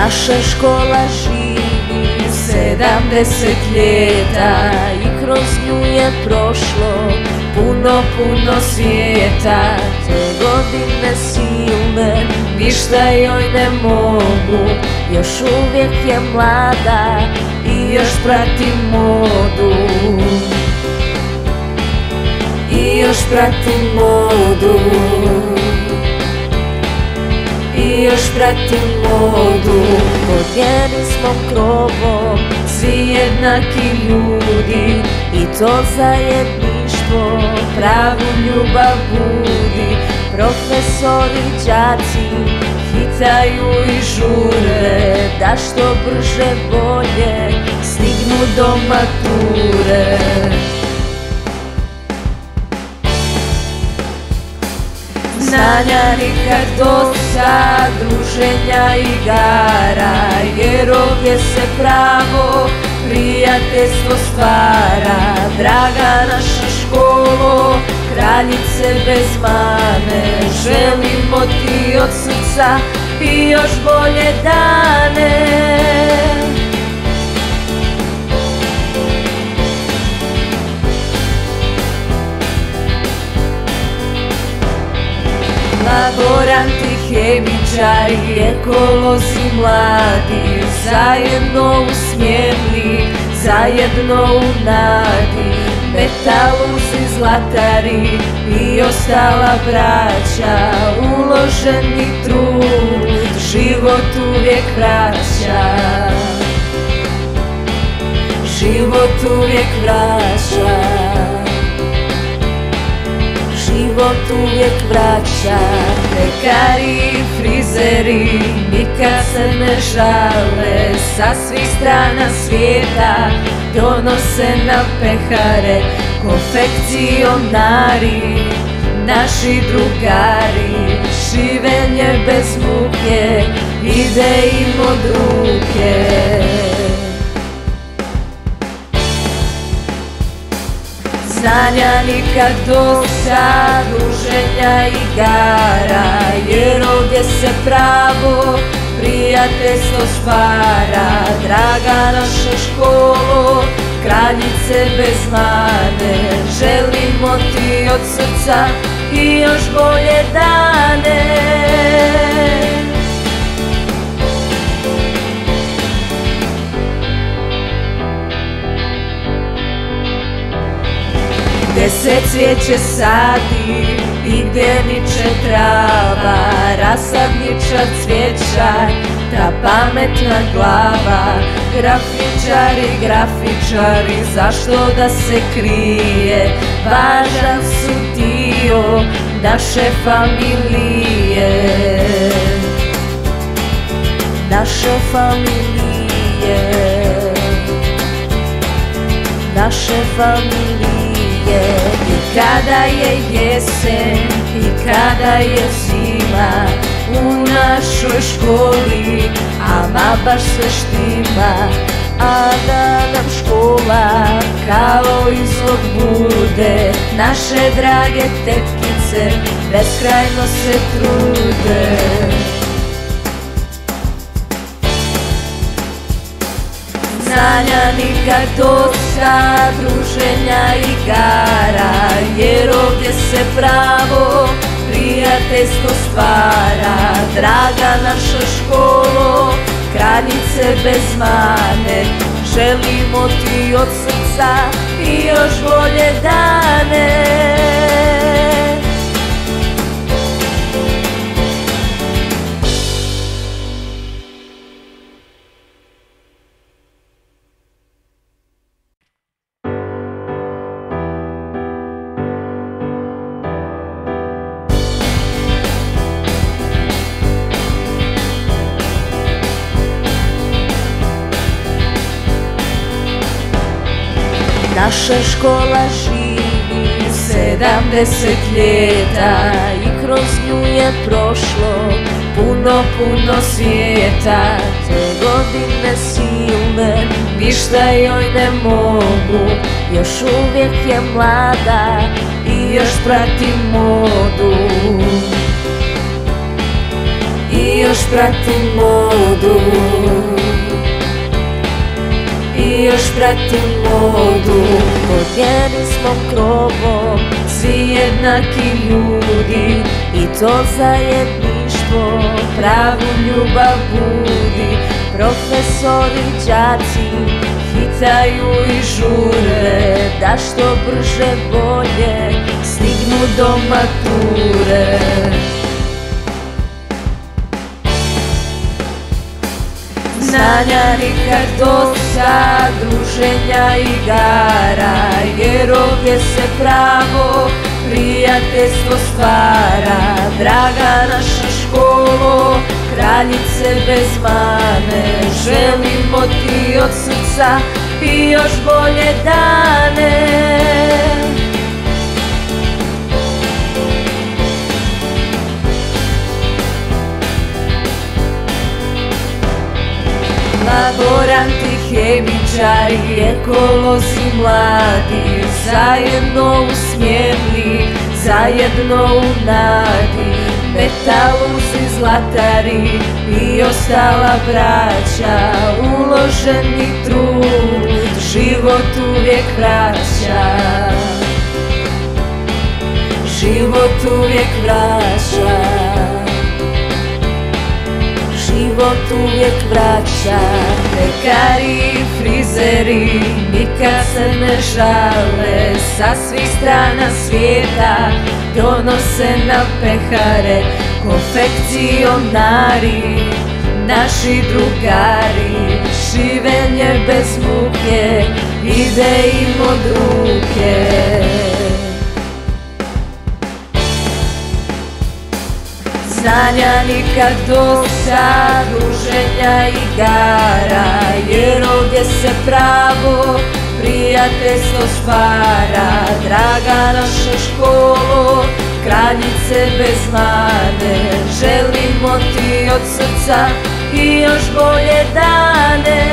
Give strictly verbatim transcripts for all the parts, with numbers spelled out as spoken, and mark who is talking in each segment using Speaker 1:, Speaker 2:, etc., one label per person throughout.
Speaker 1: Naša škola živi sedamdeset ljeta i kroz nju je prošlo puno, puno svijeta. Te godine silne ništa joj ne mogu, još uvijek je mlada i još prati modu. I još prati modu. I još pratim modu. Pod njenim smo krovom svi jednaki ljudi, i to zajedništvo pravu ljubav budi. Profesori, đaci hitaju i žure, da što brže bolje stignu do mature. Znanja nikad dosta, druženja i igara, jer ovdje se pravo prijateljstvo stvara. Draga naša školo, kraljice bez mane, želimo ti od srca i još bolje dane. Laboranti, hemičari, ekolozi mladi, zajedno u smjeni, zajedno u nadi. Metaluzi, zlatari i ostala braća, uloženi trud život uvijek vraća. Život uvijek vraća. Život uvijek vraća. Pekari i frizeri nikad se ne žale, sa svih strana svijeta donose nam pehare. Konfekcionari, naši drugari, šivenje bez muke ide im od ruke. Znanja nikad dosta, druženja i igara, jer ovdje se pravo prijateljstvo stvara. Draga naša školo, kraljice bez mane, želimo ti od srca i još bolje dane. Gdje se cvijeće sadi i gdje niče trava, rasadničar, cvijećar, ta pametna glava. Grafičari, grafičari, zašto da se krije, važan su dio naše familije. Naše familije. Naše familije. I kada je jesen i kada je zima, u našoj školi ama baš sve štima. A da nam škola kao izlog bude, naše drage tetkice beskrajno se trude. Znanja nikad dosta, druženja i igara, jer ovdje se pravo prijateljstvo stvara. Draga naša školo, kraljice bez mane, želimo ti od srca i još bolje dane. Naša škola živi sedamdeset ljeta i kroz nju je prošlo puno, puno svijeta. Te godine silne ništa joj ne mogu, još uvijek je mlada i još prati modu. I još pratim modu, i još pratim modu. Pod njenim smo krovom svi jednaki ljudi, i to zajedništvo pravu ljubav budi. Profesori, đaci hitaju i žure, da što brže bolje stignu do mature. Znanja nikad dosta, druženja i igara, jer ovdje se pravo prijateljstvo stvara. Draga naša školo, kraljice bez mane, želimo ti od srca i još bolje dane. Laboranti, hemičari, ekolozi mladi, zajedno u smjeni, zajedno u nadi. Metaluzi, zlatari i ostala braća, uloženi trud život uvijek vraća. Život uvijek vraća. Život uvijek vraća. Pekari i frizeri nikad se ne žale, sa svih strana svijeta donose nam pehare. Konfekcionari, naši drugari, šivenje bez muke ide im od ruke. Znanja nikad dosta, druženja i igara, jer ovdje se pravo prijateljstvo stvara. Draga naša školo, kraljice bez mane, želimo ti od srca i još bolje dane.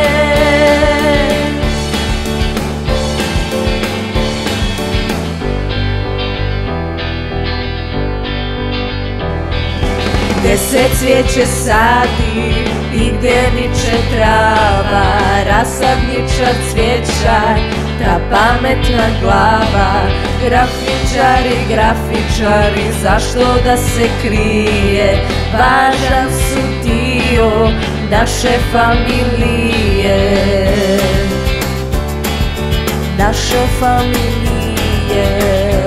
Speaker 1: Gdje se cvijeće sadi i gdje niče trava, rasadničar, cvijećar, ta pametna glava. Grafičari, grafičari, zašto da se krije, važan su dio naše familije. Naše familije,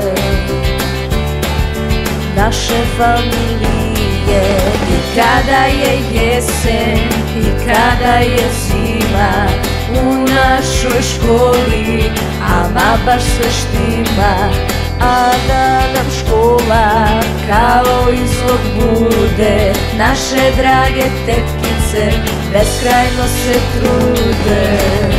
Speaker 1: naše familije. I kada je jesen i kada je zima, u našoj školi ama baš sve štima. A da nam škola kao izlog bude, naše drage tetkice beskrajno se trude.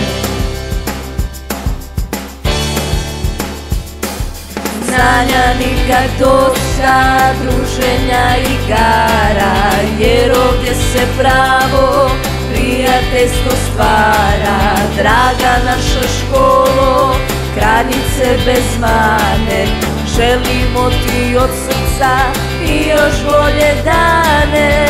Speaker 1: Znanja nikad dosta, druženja i igara, jer ovdje se pravo prijateljstvo stvara. Draga naša školo, kraljice bez mane, želimo ti od srca i još bolje dane.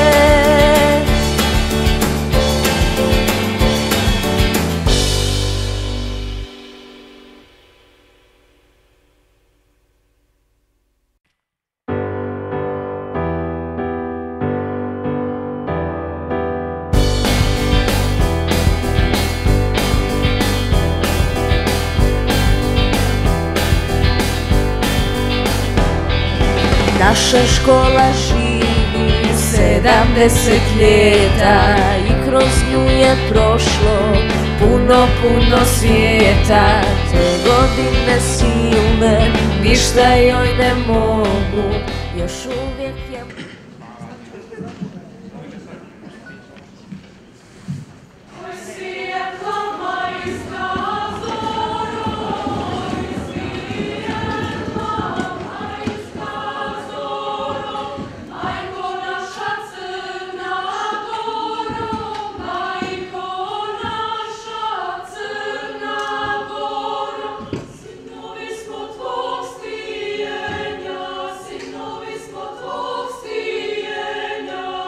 Speaker 1: Naša škola živi sedamdeset ljeta i kroz nju je prošlo puno, puno svijeta. Te godine silne ništa joj ne mogu, još uvijek je...
Speaker 2: Sinovi smo tvog stvijenja,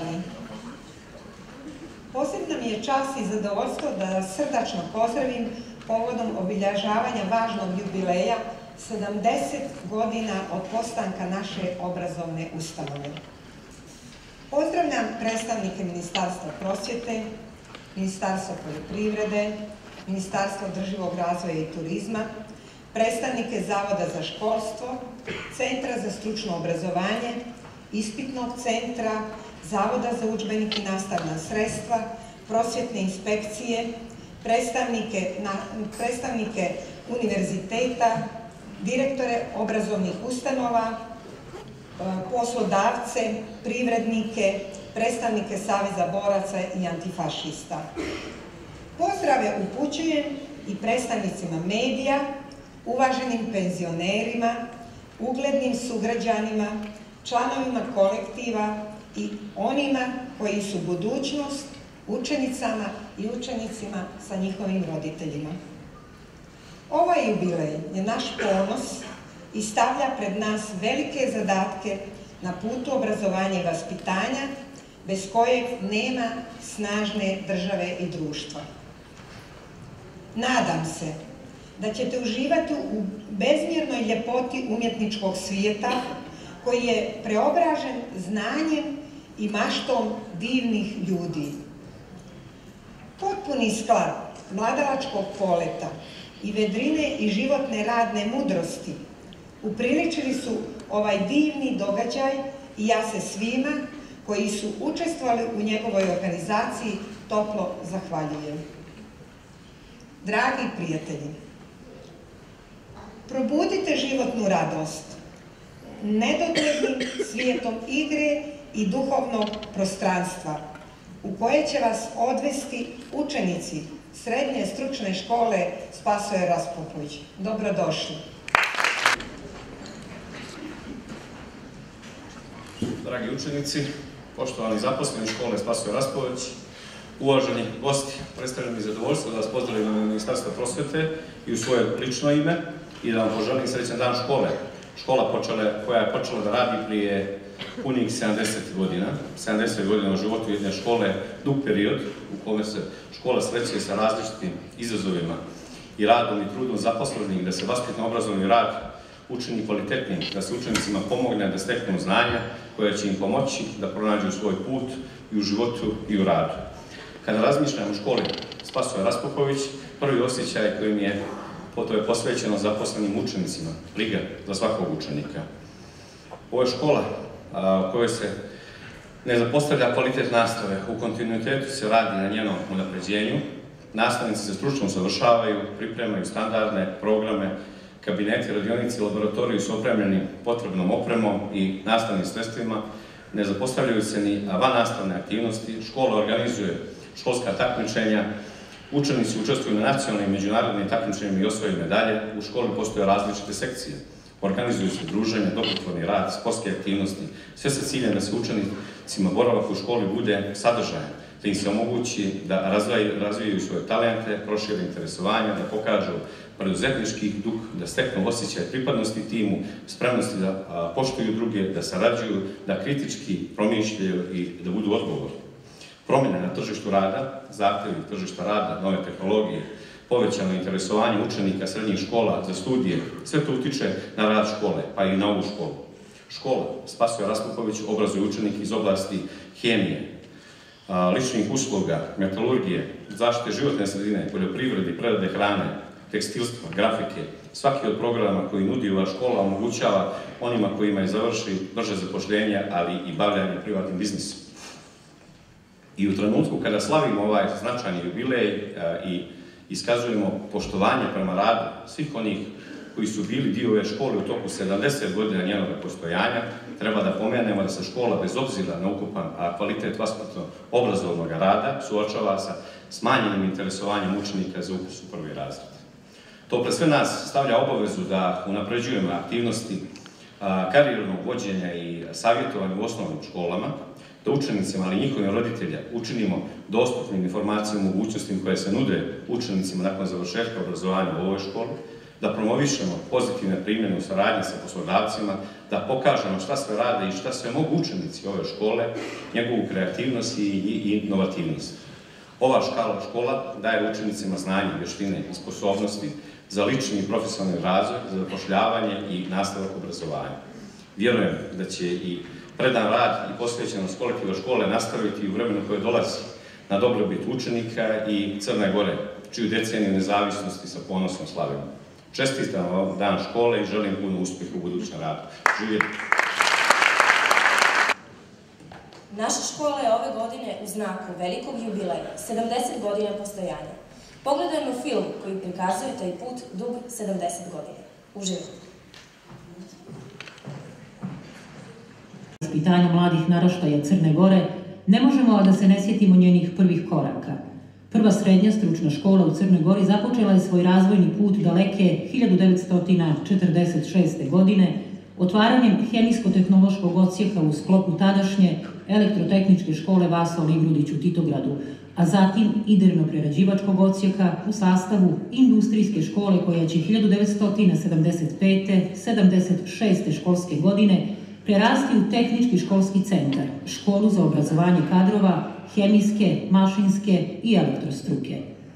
Speaker 2: dalje. Posebna mi je čast i zadovoljstvo da srdačno pozdravim povodom obilježavanja važnog jubileja sedamdeset godina od postanka naše obrazovne ustanove. Pozdravljam predstavnike Ministarstva prosvjete, Ministarstva poljoprivrede, Ministarstva održivog razvoja i turizma, predstavnike Zavoda za školstvo, Centra za stručno obrazovanje, Ispitnog centra, Zavoda za udžbenike i nastavna sredstva, prosvjetne inspekcije, predstavnike, na, predstavnike univerziteta, direktore obrazovnih ustanova, poslodavce, privrednike, predstavnike Saveza boraca i antifašista. Pozdrave upućujem i predstavnicima medija, uvaženim penzionerima, uglednim sugrađanima, članovima kolektiva i onima koji su budućnost, učenicama i učenicima sa njihovim roditeljima. Ovaj jubilej je naš ponos i stavlja pred nas velike zadatke na putu obrazovanja i vaspitanja, bez kojeg nema snažne države i društva. Nadam se da ćete uživati u bezmjernoj ljepoti umjetničkog svijeta koji je preobražen znanjem i maštom divnih ljudi. Potpuni sklad mladalačkog poleta i vedrine i životne radne mudrosti upriličili su ovaj divni događaj i ja se svima koji su učestvovali u njegovoj organizaciji toplo zahvaljujem. Dragi prijatelji, probudite životnu radost nedoglednim svijetom igre i duhovnog prostranstva u koje će vas odvesti učenici Srednje stručne škole Spasoje Raspupović. Dobrodošli.
Speaker 3: Dragi učenici, poštovani zaposleni škole Spasoje Raspupović, uvaženi gosti, predstavljam mi zadovoljstvo da vas pozdravim na Ministarstva prosvjete i u svoje lično ime i da vam poželim srećan dan škole. Škola počele, koja je počela da radi prije punih sedamdeset godina. sedamdeset godina u životu jedne škole, dug period u kome se škola sreće sa različitim izazovima i radom i trudom zaposlenih, da se vaspitno-obrazovni rad učini kvalitetnim, da se učenicima pomogne da steknu znanja koja će im pomoći da pronađu svoj put i u životu i u radu. Kada razmišljam o školi Spasoje Raspupović, prvi osjećaj koji mi je to je posvećeno zaposlenim učenicima, briga za svakog učenika. Ovo je škola u kojoj se ne zapostavlja kvalitet nastave, u kontinuitetu se radi na njenom unapređenju, nastavnici se stručno usavršavaju, pripremaju standardne programe, kabineti, radionici i laboratoriji su opremljeni potrebnom opremom i nastavnim sredstvima, ne zapostavljaju se ni vannastavne aktivnosti, škola organizuje školska takmičenja, učenici učestvuju na nacionalnim i međunarodnim takmičenjima i osvajaju medalje, u školi postoje različite sekcije, organizuju se druženja, dobrotvorni rad, sportske aktivnosti, sve sa ciljem da se učenicima boravak u školi bude sadržajan, da im se omogući da razvijaju svoje talente, prošire interesovanja, da pokažu preduzetnički duh, da steknu osjećaj pripadnosti timu, spremnosti da poštuju druge, da sarađuju, da kritički promišljaju i da budu odgovorni. Promjene na tržištu rada, zahtjevi tržišta rada, nove tehnologije, povećano interesovanje učenika srednjih škola za studije, sve to utiče na rad škole, pa i na ovu školu. Škola Spasoje Raspupović obrazuje učenike iz oblasti hemije, ličnih usluga, metalurgije, zaštite životne sredine, poljoprivrede, prerade hrane, tekstilstva, grafike. Svaki od programa koji nudi ova škola omogućava onima kojima je završi brže zapošljenje, ali i bavljanje privatnim biznisom. I u trenutku kada slavimo ovaj značajni jubilej i iskazujemo poštovanje prema radu svih onih koji su bili dio ove škole u toku sedamdeset godina njenog postojanja, treba da pomenemo da se škola, bez obzira na ukupan kvalitet vaspitno-obrazovnog rada, suočava sa smanjenim interesovanjem učenika za upis u prvi razred. To pre sve nas stavlja obavezu da unapređujemo aktivnosti karijernog vođenja i savjetovanja u osnovnim školama, da učenicima, ali i njihovim roditelja, učinimo dostupnim informacijama i mogućnostima koje se nude učenicima nakon završetka obrazovanja u ovoj školi, da promovišemo pozitivne primjene u saradnji sa poslodavcima, da pokažemo šta sve rade i šta sve mogu učenici ove škole, njegovu kreativnost i inovativnost. Ova škola daje učenicima znanje, vještine i sposobnosti za lični i profesionalni razvoj, za zapošljavanje i nastavak obrazovanja. Vjerujem da će i predan rad i posvećenost kolektiva škole nastaviti u vremenu koje dolazi na dobrobit učenika i Crne Gore, čiju deceniju nezavisnosti sa ponosom slavimo. Čestitam vam dan škole i želim puno uspjeha u budućem radu. Živjeti!
Speaker 4: Naša škola je ove godine u znaku velikog jubileja, sedamdeset godina postojanja. Pogledajmo film koji prikazuje taj put dug sedamdeset godina. Uživajte!
Speaker 5: Vaspitanja mladih naraštaja Crne Gore, ne možemo a da se ne sjetimo njenih prvih koraka. Prva srednja stručna škola u Crnoj Gori započela je svoj razvojni put daleke hiljadu devetsto četrdeset šeste. godine otvaranjem hemijsko-tehnološkog odsjeka u sklopu tadašnje elektrotehničke škole Vasa Oligrudić u Titogradu, a zatim idejno-prerađivačkog odsjeka u sastavu industrijske škole koja će hiljadu devetsto sedamdeset pete sedamdeset šeste. školske godine prerasti u tehnički školski centar, školu za obrazovanje kadrova, hemijske, mašinske i elektrostruke.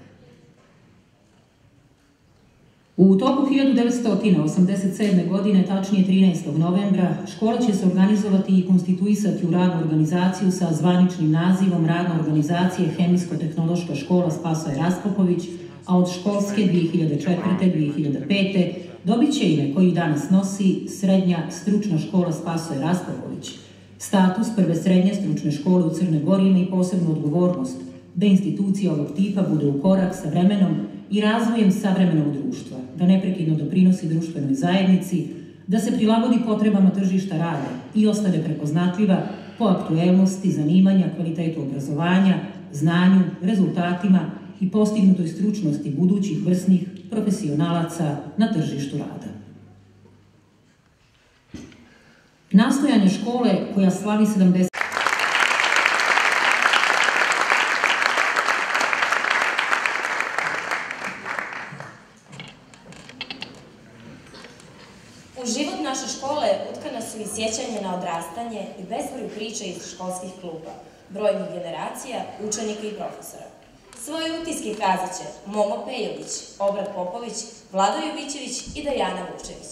Speaker 5: U toku hiljadu devetsto osamdeset sedme. godine, tačnije trinaestog novembra, škola će se organizovati i konstituisati u radnu organizaciju sa zvaničnim nazivom Radna organizacija Hemijsko-tehnološka škola Spasoje Raspopović, a od školske dvije hiljade četvrte. dvije hiljade pete. dobit će ime koji danas nosi Srednja stručna škola Spasoje Raspopović. Status prve srednje stručne škole u Crnoj Gori ima i posebnu odgovornost da institucija ovog tipa bude u korak sa vremenom i razvojem savremenog društva, da neprekidno doprinosi društvenoj zajednici, da se prilagodi potrebama tržišta rada i ostane prepoznatljiva po aktuelnosti, zanimanja, kvalitetu obrazovanja, znanju, rezultatima i postignutoj stručnosti budućih vrsnih profesionalaca na tržištu rada. Nastojanje škole koja slavi sedamdeset
Speaker 4: U život naše škole utkana su i sjećanje na odrastanje i bezbroj priča iz školskih kluba, brojnih generacija, učenika i profesora. Svoje utiske kazat će Momo Pejović, Obrad Popović, Vlado Jovićević i Dajana Vučević.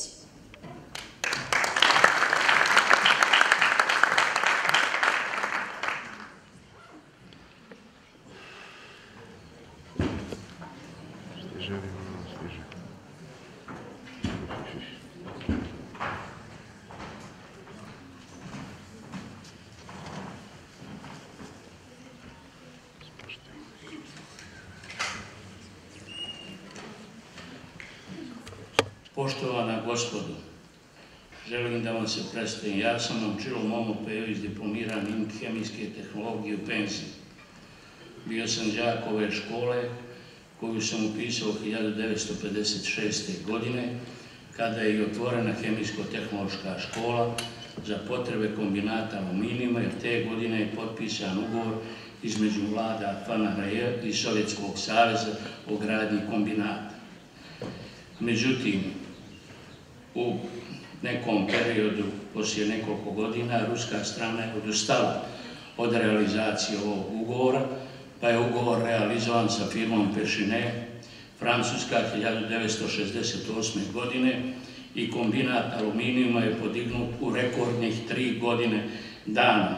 Speaker 6: Poštovana gospodo, želim da vam se predstavim. Ja sam Momčilo Momo Pejović, diplomirani in hemijske tehnologije u penziji. Bio sam đak ove škole koju sam upisao hiljadu devetsto pedeset šeste. godine, kada je i otvorena hemijsko-tehnološka škola za potrebe kombinata aluminijuma, jer te godine je potpisan ugovor između vlada F N R J i Sovjetskog saveza o gradnji kombinata. Međutim, u nekom periodu, poslije nekoliko godina, ruska strana je odustala od realizacije ovog ugovora, pa je ugovor realizovan sa firmom Pešine, Francuska, hiljadu devetsto šezdeset osme. godine i kombinat aluminijuma je podignut u rekordnih tri godine dana.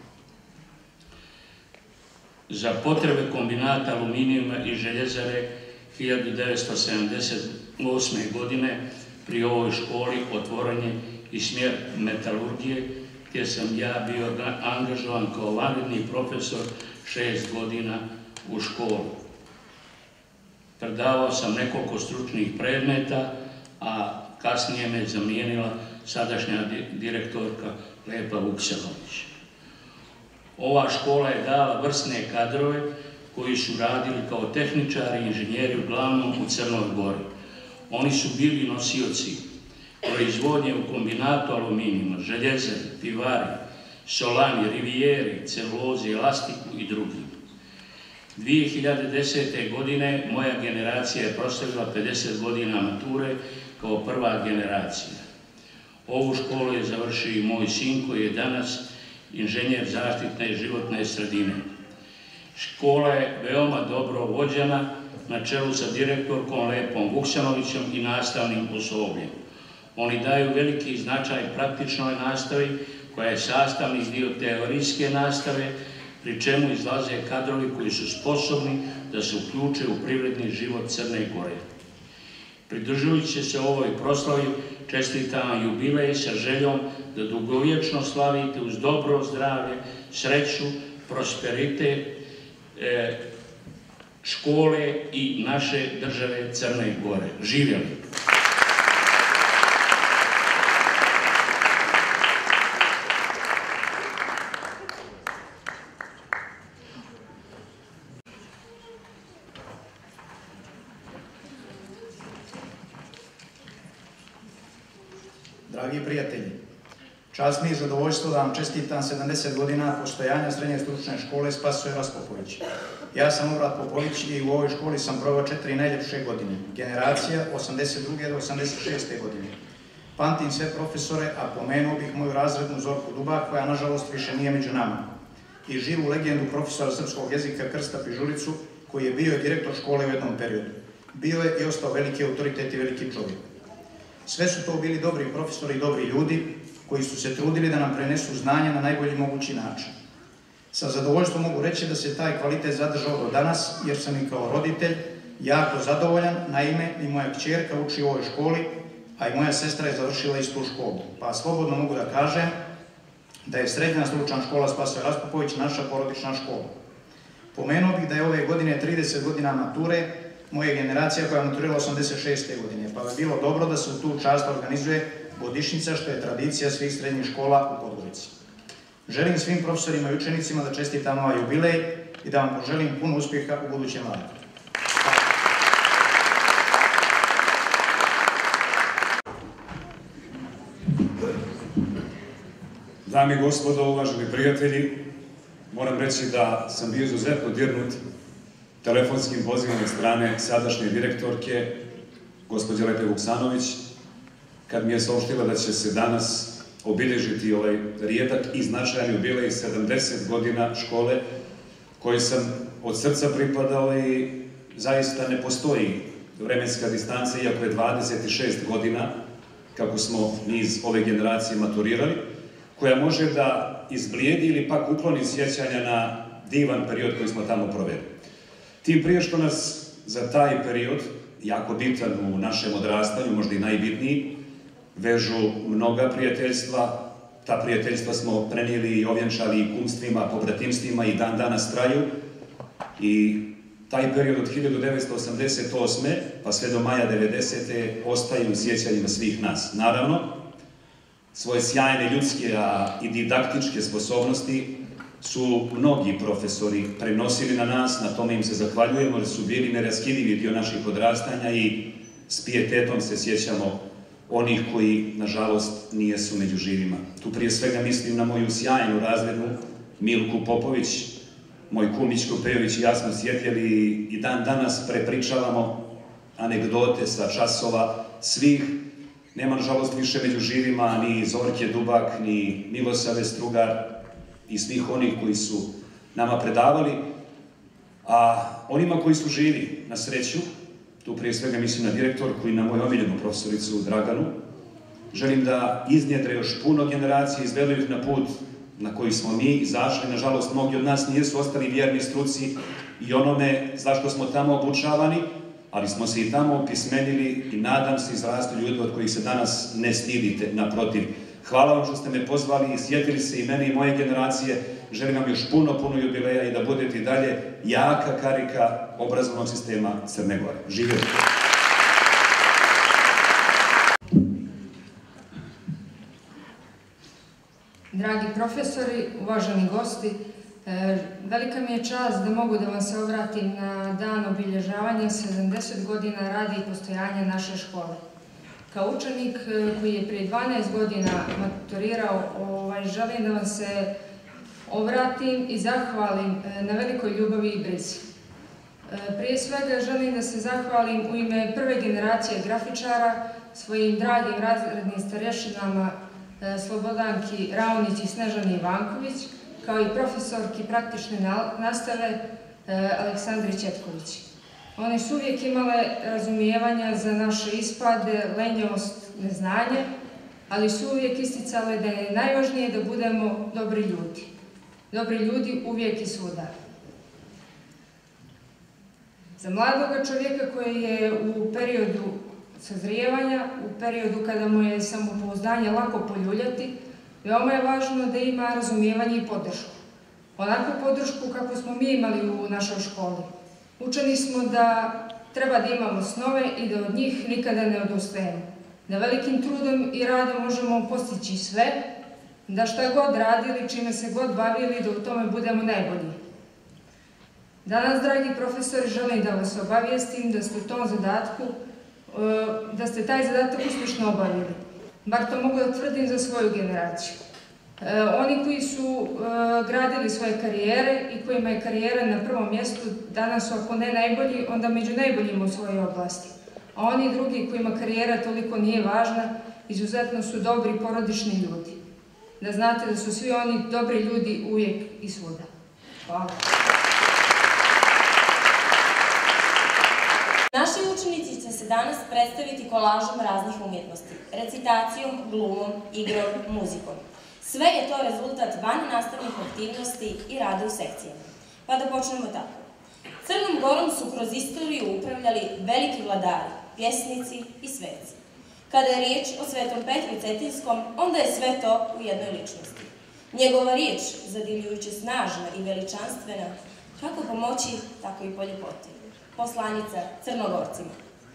Speaker 6: Za potrebe kombinata aluminijuma i željezare hiljadu devetsto sedamdeset osme. godine pri ovoj školi otvoren je i smjer metalurgije, gdje sam ja bio angažovan kao vanredni profesor šest godina u školu. Predavao sam nekoliko stručnih predmeta, a kasnije me zamijenila sadašnja direktorka Lepa Vuksanović. Ova škola je dala vrsne kadrove koji su radili kao tehničari i inženjeri uglavnom u Crnoj Gori. Oni su bili nosioci proizvodnje u kombinatu aluminijuma, željezari, pivari, solani, rivijeri, celulozi, elastiku i drugim. dvije hiljade desete. godine moja generacija je proslavila pedeset godina mature kao prva generacija. Ovu školu je završio i moj sin koji je danas inženjer zaštitne životne sredine. Škola je veoma dobro vođena na čelu sa direktorkom Lepom Vuksanovićem i nastavnim osobljem. Oni daju veliki značaj praktičnoj nastavi koja je sastavni dio teorijske nastave, pri čemu izlaze kadrovi koji su sposobni da se uključe u privredni život Crne Gore. Pridružujući se ovoj proslavi, čestitam jubilej sa željom da dugovječno slavite uz dobro zdravlje, sreću, prosperitet škole i naše države Crne Gore. Živjeli!
Speaker 7: Dragi prijatelji, čast mi je zadovoljstvo da vam čestitam sedamdeset godina postojanja Srednje stručne škole Spasoje Raspopović. Ja sam Murat Popović i u ovoj školi sam proveo četiri najljepše godine, generacija osamdeset druge do osamdeset šeste. godine. Pamtim sve profesore, a pomenuo bih moju razrednu Zorku Dubak, koja nažalost više nije među nama, i živu legendu profesora srpskog jezika Krsta Pižuricu, koji je bio direktor škole u jednom periodu. Bio je i ostao veliki autoritet i veliki čovjek. Sve su to bili dobri profesori i dobri ljudi koji su se trudili da nam prenesu znanje na najbolji mogući način. Sa zadovoljstvom mogu reći da se taj kvalitet zadržao do danas, jer sam i kao roditelj jako zadovoljan. Naime, i moja kćerka uči u ovoj školi, a i moja sestra je završila istu školu. Pa slobodno mogu da kažem da je Srednja stručna škola Spasoje Raspopović naša porodična škola. Pomenuo bih da je ove godine trideset godina mature moje generacija koja je maturirala osamdeset šeste. godine, pa bi bilo dobro da se u tu čast organizuje godišnjica, što je tradicija svih srednjih škola u Podgorici. Želim svim profesorima i učenicima da čestitam ovaj jubilej i da vam poželim puno uspjeha u budućem radu.
Speaker 8: Dame i gospodo, uvaženi prijatelji, moram reći da sam bio izuzetno dirnut telefonskim pozivom od strane sadašnje direktorke, gospođe Lepe Vuksanović, kad mi je saopštila da će se danas obilježiti ovaj rijedak i značajan jubilej sedamdeset godina škole, kojoj sam od srca pripadao i zaista ne postoji vremenska distanca, iako je dvadeset šest godina, kako smo mi iz ove generacije maturirali, koja može da izblijedi ili pak ukloni sjećanja na divan period koji smo tamo proveli. Tim prije što nas za taj period, jako bitan u našem odrastanju, možda i najbitniji, vežu mnoga prijateljstva. Ta prijateljstva smo prenijeli i ovjenčali i kumstvima, pobratimstvima i dan danas traju. I taj period od hiljadu devetsto osamdeset osme pa sve do maja devedesete ostaju u sjećanjima svih nas. Naravno, svoje sjajne ljudske i didaktičke sposobnosti su mnogi profesori prenosili na nas, na tome im se zahvaljujemo, jer su bili neraskidivi dio naših odrastanja i s pijetetom se sjećamo onih koji, nažalost, nijesu među živima. Tu prije svega mislim na moju sjajnu razrednu Milku Popović, moj kum Mićko Pejović i ja smo sjetili i dan danas prepričavamo anegdote sa časova svih. Nema, nažalost, više među živima ni Zorke Dubak, ni Milosave Strugar i svih onih koji su nama predavali. A onima koji su živi, na sreću, tu prije svega mislim na direktorku i na moju omiljenu profesoricu Draganu, želim da iznjedre još puno generacije, izvedu ih na put na koji smo mi izašli. Nažalost, mnogi od nas nijesu ostali vjerni struci i onome zašto smo tamo obučavani, ali smo se i tamo opismenili i nadam se izrastu ljudi od kojih se danas ne stidite, naprotiv. Hvala vam što ste me pozvali i sjetili se i mene i moje generacije. Želim vam još puno, puno jubileja i da budete i dalje jaka karika obrazovnog sistema Crne Gore. Živjeli!
Speaker 9: Dragi profesori, uvaženi gosti, velika mi je čast da mogu da vam se obratim na dan obilježavanja sedamdeset godina rada i postojanja naše škole. Kao učenik koji je prije dvanaest godina maturirao, želim da vam se obratim i zahvalim na velikoj ljubavi i brizi. Prije svega želim da se zahvalim u ime prve generacije grafičara svojim dragim razrednim starješinama Slobodanki Raonić i Snežani Ivanković, kao i profesorki praktične nastave Aleksandri Ćetković. One su uvijek imale razumijevanja za naše ispade, lenjost, neznanje, ali su uvijek isticale da je najvažnije da budemo dobri ljudi. Dobri ljudi uvijek i svuda. Za mladoga čovjeka koji je u periodu sazrijevanja, u periodu kada mu je samopouzdanje lako poljuljati, veoma je važno da ima razumijevanje i podršku. Onakvu podršku kako smo mi imali u našoj školi. Učeni smo da treba da imamo snove i da od njih nikada ne odustajemo. Da velikim trudom i radom možemo postići sve, da šta god radili, čime se god bavili, da u tome budemo najbolji. Danas, dragi profesori, želim da vas obavijestim da ste u tom zadatku, da ste taj zadatak uspješno obavili. Bar to mogu da tvrdim za svoju generaciju. Oni koji su gradili svoje karijere i kojima je karijera na prvom mjestu, danas su, ako ne najbolji, onda među najboljima u svojoj oblasti. A oni drugi kojima karijera toliko nije važna, izuzetno su dobri porodični ljudi. Da znate da su svi oni dobri ljudi uvijek i svuda. Hvala.
Speaker 4: Naši učenici će se danas predstaviti kolažom raznih umjetnosti, recitacijom, glumom, igrom, muzikom. Sve je to rezultat vannastavnih aktivnosti i rada u sekcijama. Pa da počnemo tako. Crnom Gorom su kroz istoriju upravljali veliki vladari, pjesnici i sveci. Kada je riječ o Svetom Petru Cetinskom, onda je sve to u jednoj ličnosti. Njegova riječ, zadivljujuće snažna i veličanstvena, kako po moći, tako i po ljepoti. Poslanica Crnogorcima.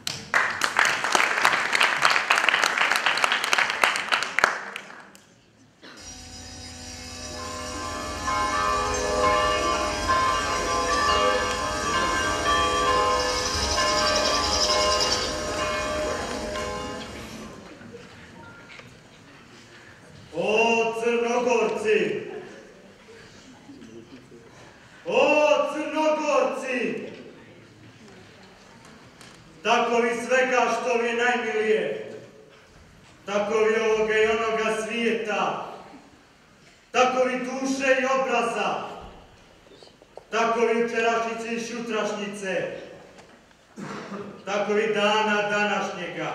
Speaker 10: Takovi svega što mi je najmilije, takovi ovoga i onoga svijeta, takovi duše i obraza, takovi učerašnjice i šutrašnjice, takovi dana današnjega,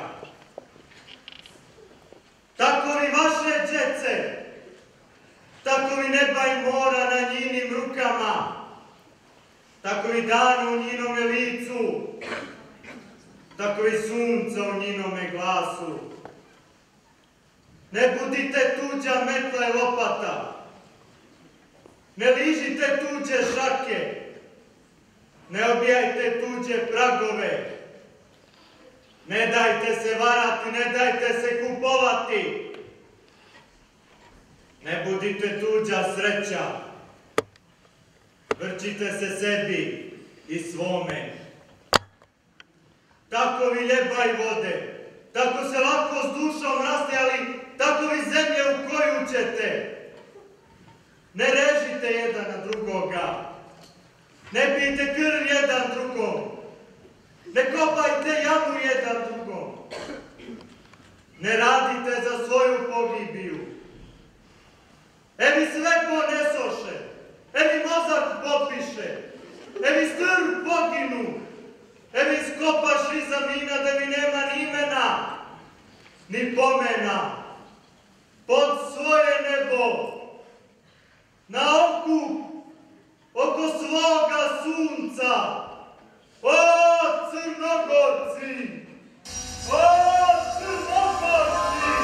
Speaker 10: takovi vaše djece, takovi neba i mora na njinim rukama, takovi dani u njinome licu, takovi sunca u njinome glasu. Ne budite tuđa metla i lopata, ne ližite tuđe šake, ne obijajte tuđe pragove, ne dajte se varati, ne dajte se kupovati, ne budite tuđa sreća, vrčite se sebi i svome. Takovi ljeba i vode, tako se lako s dušom rastajali, takovi zemlje u koju ćete. Ne režite jedan na drugoga, ne pijte krv jedan drugom, ne kopajte jamu jedan drugom, ne radite za svoju pogibiju. Evi sve ponesoše, evi mozak popiše, evi strv poginu, evi skopaš iza mina da mi nema ni imena, ni pomena, pod svoje nebo, na oku, oko svoga sunca. O, Crnogorci! O, Crnogorci!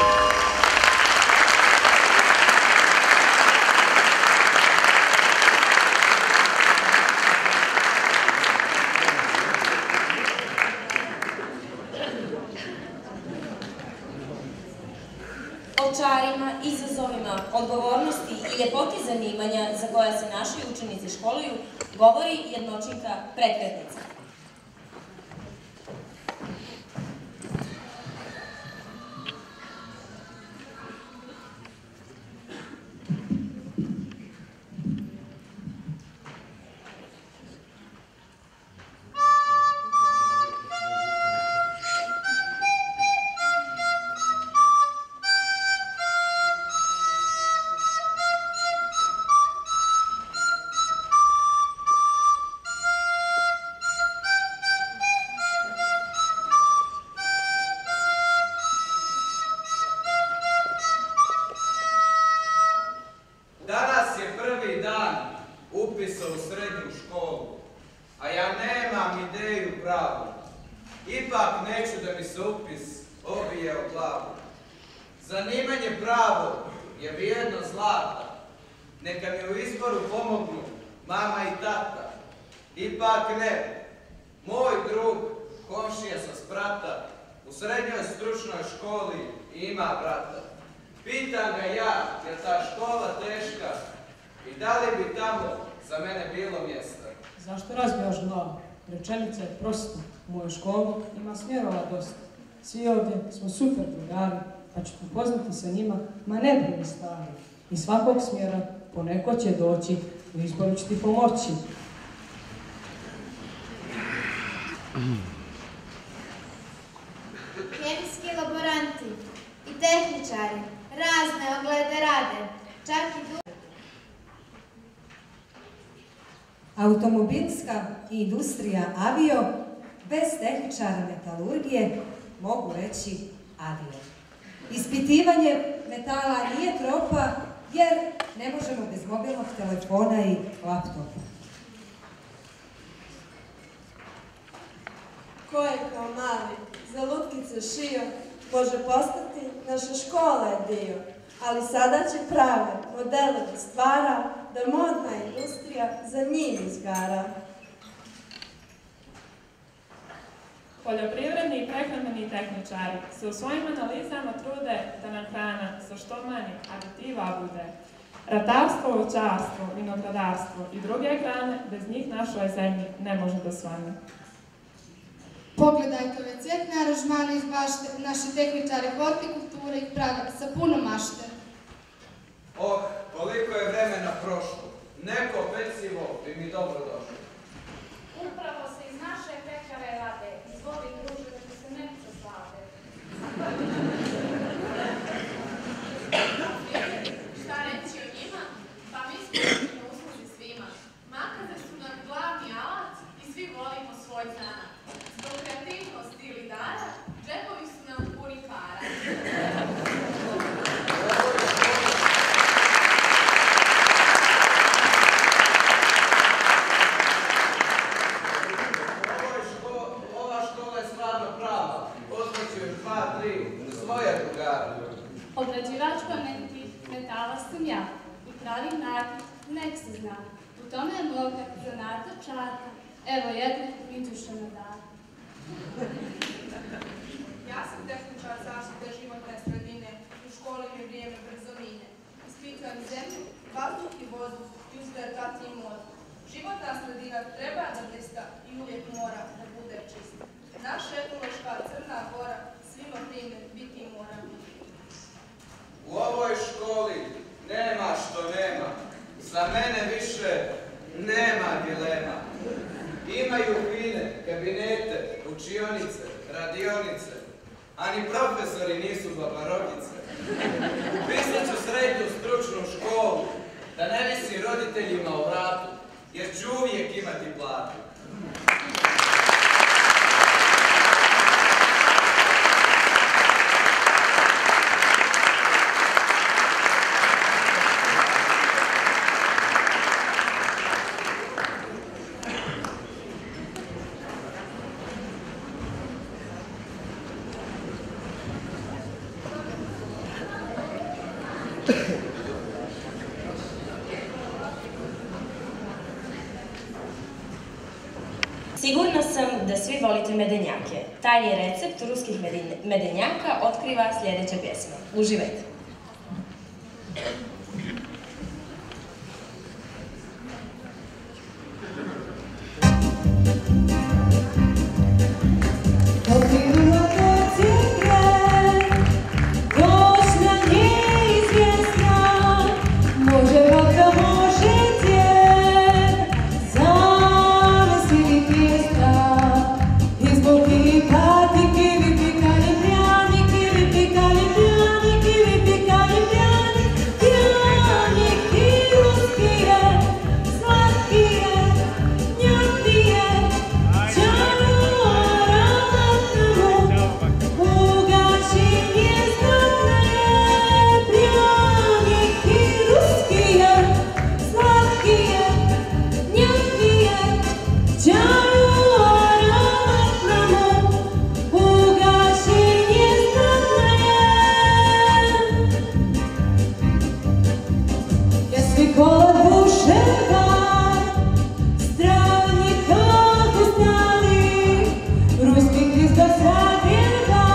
Speaker 4: O čarima, izazovima, odgovornosti i ljepoti zanimanja za koja se naši učenici školuju govori jednočinka Prekretnica.
Speaker 11: upisao u srednju školu, a ja nemam ideju pravu. Ipak neću da mi se upis obije o glavu. Zanimanje pravo je vrijedno zlata. Neka mi u izboru pomognu mama i tata. Ipak ne. Moj drug, komšija sa sprata, u srednjoj stručnoj školi ima brata. Pitam ga ja, je ta škola teška i da li bi tamo za mene bilo mjesta?
Speaker 12: Zašto razbijaš glavu? Rečenica je prosta. U mojoj školi ima smjerova dosta. Svi ovdje smo super drugari, pa ću upoznati sa njima, ma ne brini stari. Iz svakog smjera poneko će doći, u izboru ću ti pomoći.
Speaker 13: Hemijski laboranti i tehničari razne oglede rade, čak i du...
Speaker 14: Automobilska industrija avio, bez tehničara metalurgije, mogu reći adio. Ispitivanje metala nije tropa, jer ne možemo bez mobilnog telefona i laptopa.
Speaker 15: Ko je kao mali za lutkice šio, može postati naša škola je dio, ali sada će prave modele da stvara, da modna industrija za njim izgara.
Speaker 16: Poljoprivredni i prehrambeni tehničari se u svojim analizama trude da nam hrana sa što manje aditiva bude. Ratarstvo, voćarstvo, vinogradarstvo i druge grane, bez njih našoj zemlji ne može da svane.
Speaker 17: Pogledajte ove cvjetne aranžmane iz bašte, naši tehničari hortikulture ih prave sa puno mašte.
Speaker 11: Oh, koliko je vremena prošlo, neko pecivo bi mi dobro došlo.
Speaker 18: Upravo se iz naše pekare rade, izvoli druže da se nepce slade. Šta reći o njima? Pa mi smo na usluzi svima. Makaze su nam glavni alat i svi volimo svoj zanat. Zbog kreativnosti ili dara, džepovi su nam puni para.
Speaker 19: Obrađivač pametnih metala sam ja i pravi narod nek se zna. U tome je moga zanata čarka, evo jedne Mituša na dan.
Speaker 20: Ja sam tehničar zaštite životne sredine, u školi mi vrijeme brzo mine. Ispitam zemlju, vazduh i vodu i uzgled tati i modu. Životna sredina treba da blista i uvijek mora da bude čista. Naša ekološka Crna Gora svima primjer biti mora.
Speaker 11: U ovoj školi nema što nema, za mene više nema dilema. Imaju fine kabinete, učionice, radionice, a ni profesori nisu babarogice. Upisat ću srednju stručnu školu, da ne visi roditeljima u vratu, jer ću uvijek imati platu.
Speaker 4: Sigurna sam da svi volite medenjake. Tajni recept ruskih medenjaka otkriva sljedeća pjesma. Uživajte!
Speaker 1: Yeah. pola duševa, strannika uznali, ruskih izbog sradjeva,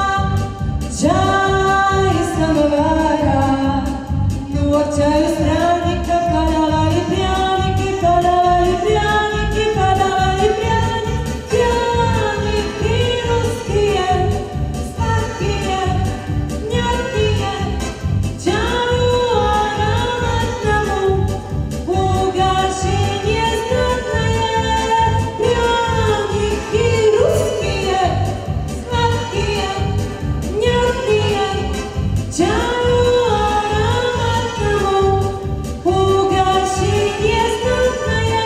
Speaker 1: čaj iz samovara, nuočaju stranika, padala i prjaniki, padala i prjaniki, padala i prjaniki, prjaniki ruskije, slatkije, njatnije, čaju aromatnamu, ugašenje znatne je, prjaniki ruskije, slatkije, njatnije, čaju aromatnamu, ugašenje znatne je.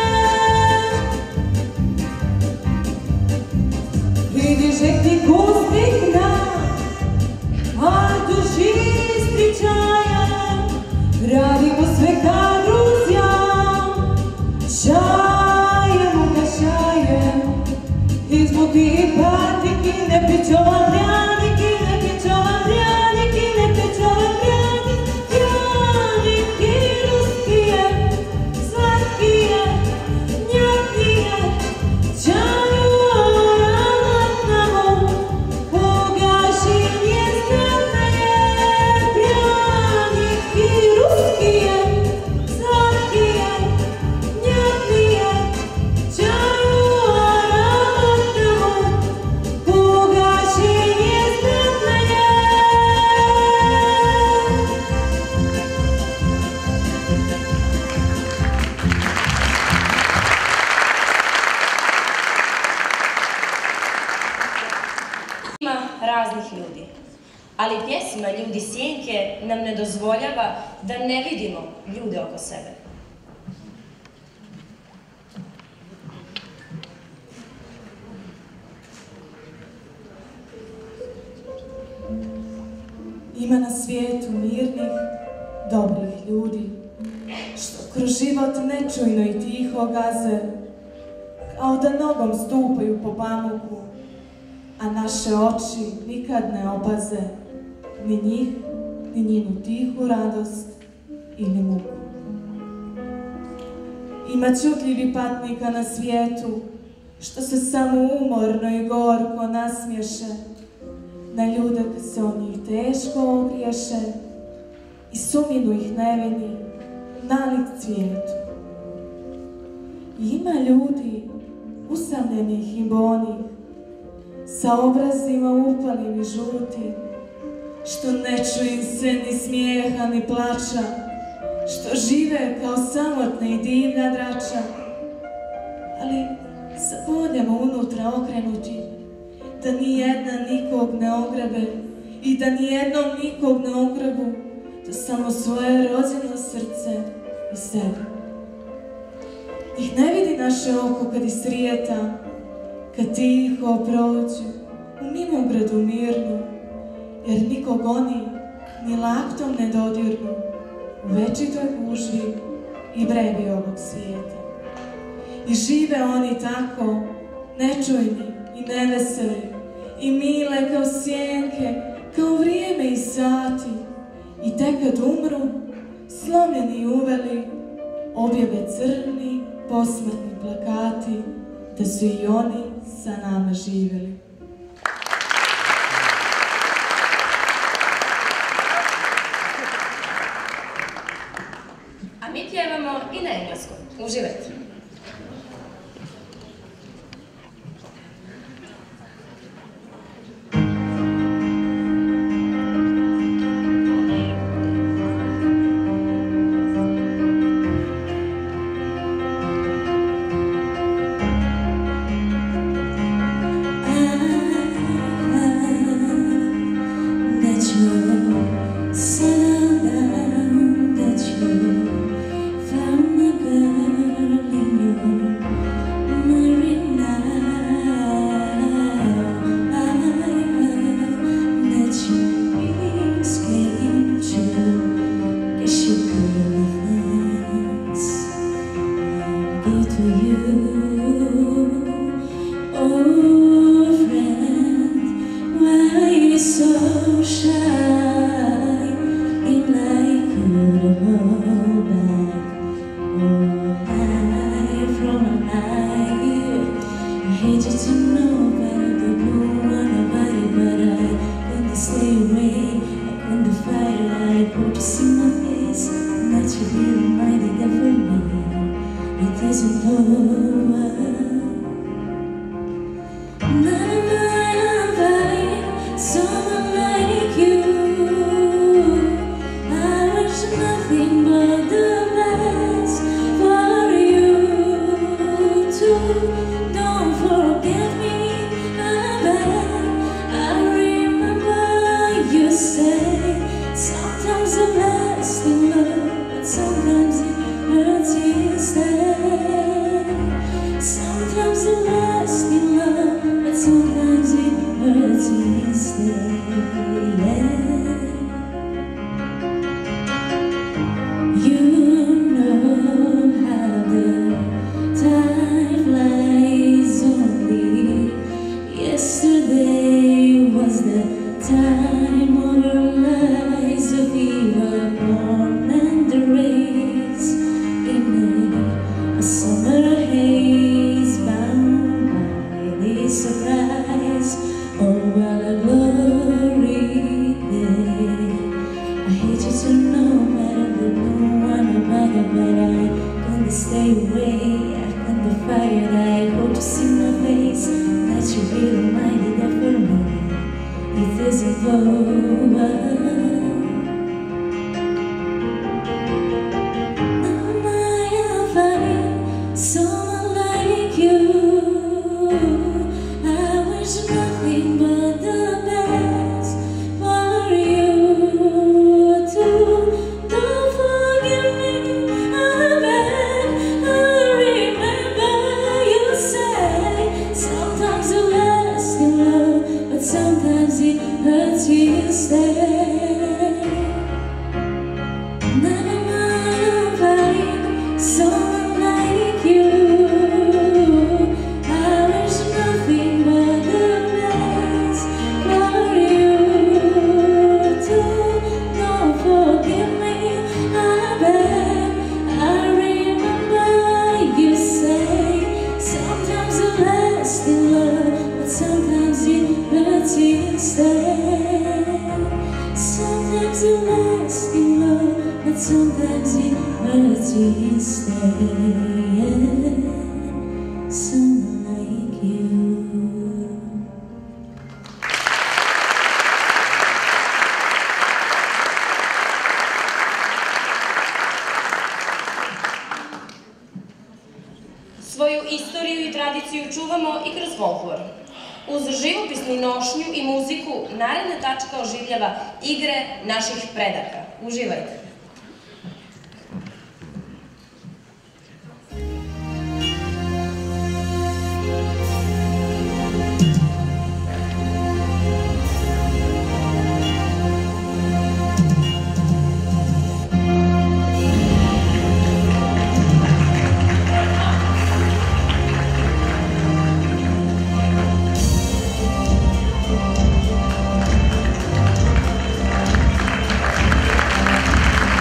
Speaker 1: Vidi žetnik uspih nam, a duši stričajem, radimo sve ka Gruzijam, šajem ugašajem, izbuti i patiki, ne pičovam prjaniki, ne pičovam prjaniki, ne pičovam prjaniki, prjaniki ruskije, slatkije, njatnije, čaju aromatnamu, ugašenje znatne je, prjaniki ruskije, slatkije, njatnije, čaju aromatnamu, ugašenje znatne je.
Speaker 4: Ima raznih ljudi, ali pjesma Ljudi sjenke nam ne dozvoljava da ne vidimo ljude oko sebe.
Speaker 1: Ima na svijetu mirnih, dobrih ljudi, što kroz život nečujno i tiho gaze, kao da nogom stupaju po pamuku, a naše oči nikad ne opaze ni njih, ni njenu tihu radost ili muku. Ima čutljivi patnika na svijetu, što se samo umorno i gorko nasmješe na ljude kad se o njih teško ogriješe i suminu ih nevini nalik cvijetu. I ima ljudi usamljenih i bonih, sa obrazima upalim i žutim, što ne čuje se ni smijeha ni plača, što žive kao samotna i divna drača, ali sa boljama unutra okrenuti, da nijedna nikog ne ogrebe i da nijednom nikog ne ogrebu, da samo svoje rođeno srce i sebe. Ih ne vidi naše oko kad isrijeta, kad tiho prođu u mimogradu mirnu, jer nikog oni ni laktom ne dodirnu u večitoj gužvi i brevi ovog svijeta. I žive oni tako, nečujni i neveseli, i mile kao sjenke, kao vrijeme i sati, i tek kad umru, slomljeni i uveli, objave crni, posmrtni plakati, da su i oni sa nama živjeli.
Speaker 4: A mi pjevamo i na engleskom. Uživajte!
Speaker 1: Found a girl
Speaker 21: isn't over. None of mine are fighting someone like you. I wish nothing but the best for you too. Don't forget me, I beg. I remember you say sometimes the best in love, but sometimes it hurts you stay. Sometimes the last in love, but sometimes it hurts you stay. You know how the time flies. Only yesterday was the time of our lives, of we were born and raised in a summer haze, bound by the surprise. Oh, what a glory day. I hate you to know better than no one about it, but I couldn't stay away. I couldn't fight it. I hope to see my face, that you be reminded that for me it isn't over. Someone like you, I wish nothing but the best for you too. Don't forget me, I beg. I remember you say sometimes the last in love, but sometimes it hurts you stay. Never mind, I'm fighting someone like you. I wish nothing but the best for you too. Don't forget me, I beg. I remember you say sometimes the last in love, but sometimes it hurts you stay. Sometimes the last in love, but sometimes it hurts you stay. Someone like you.
Speaker 4: Svoju istoriju i tradiciju čuvamo i kroz folklor. Uz živopisnu nošnju i muziku, naredna tačka oživljava igre naših predaka. Uživajte!
Speaker 21: Thank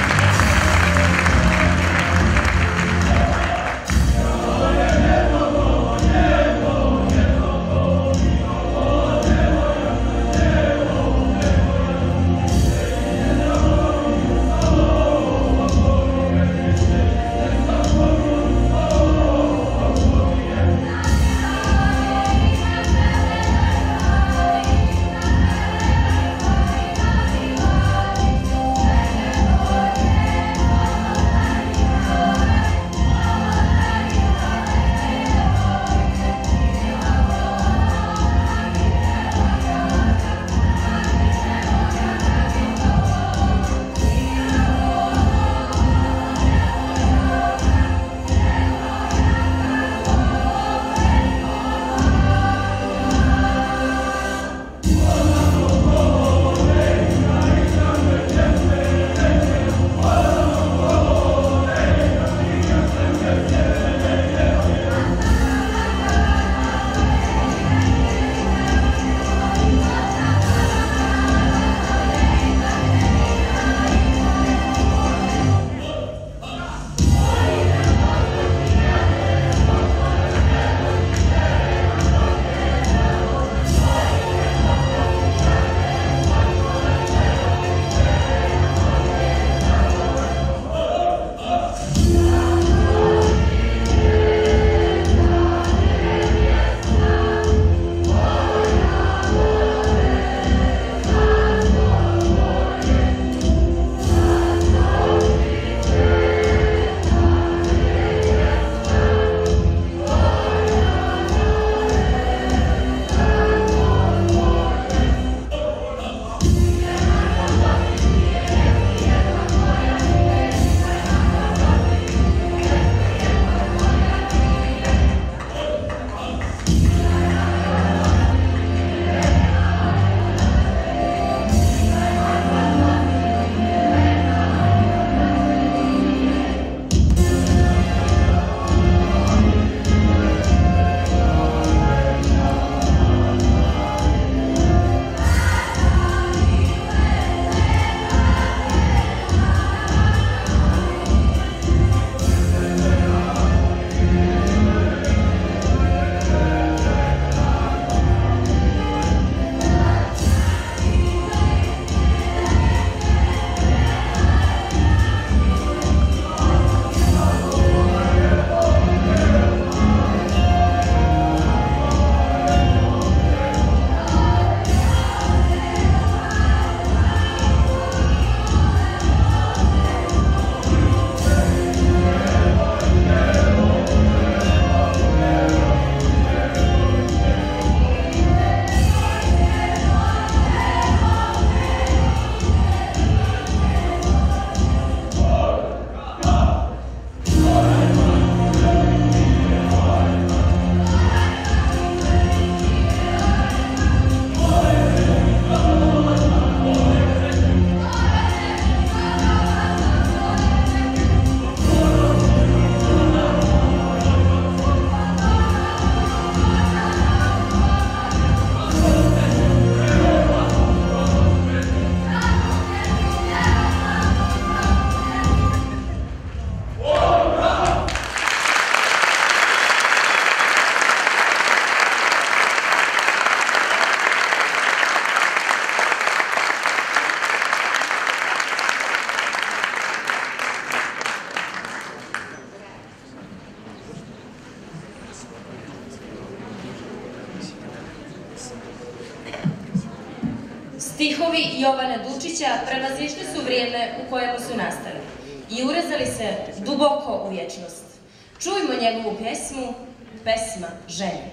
Speaker 4: Stihovi Jovana Dučića prevazišli su vrijeme u kojemu su nastali i urezali se duboko u vječnost. Čujmo njegovu pjesmu, pesma želje.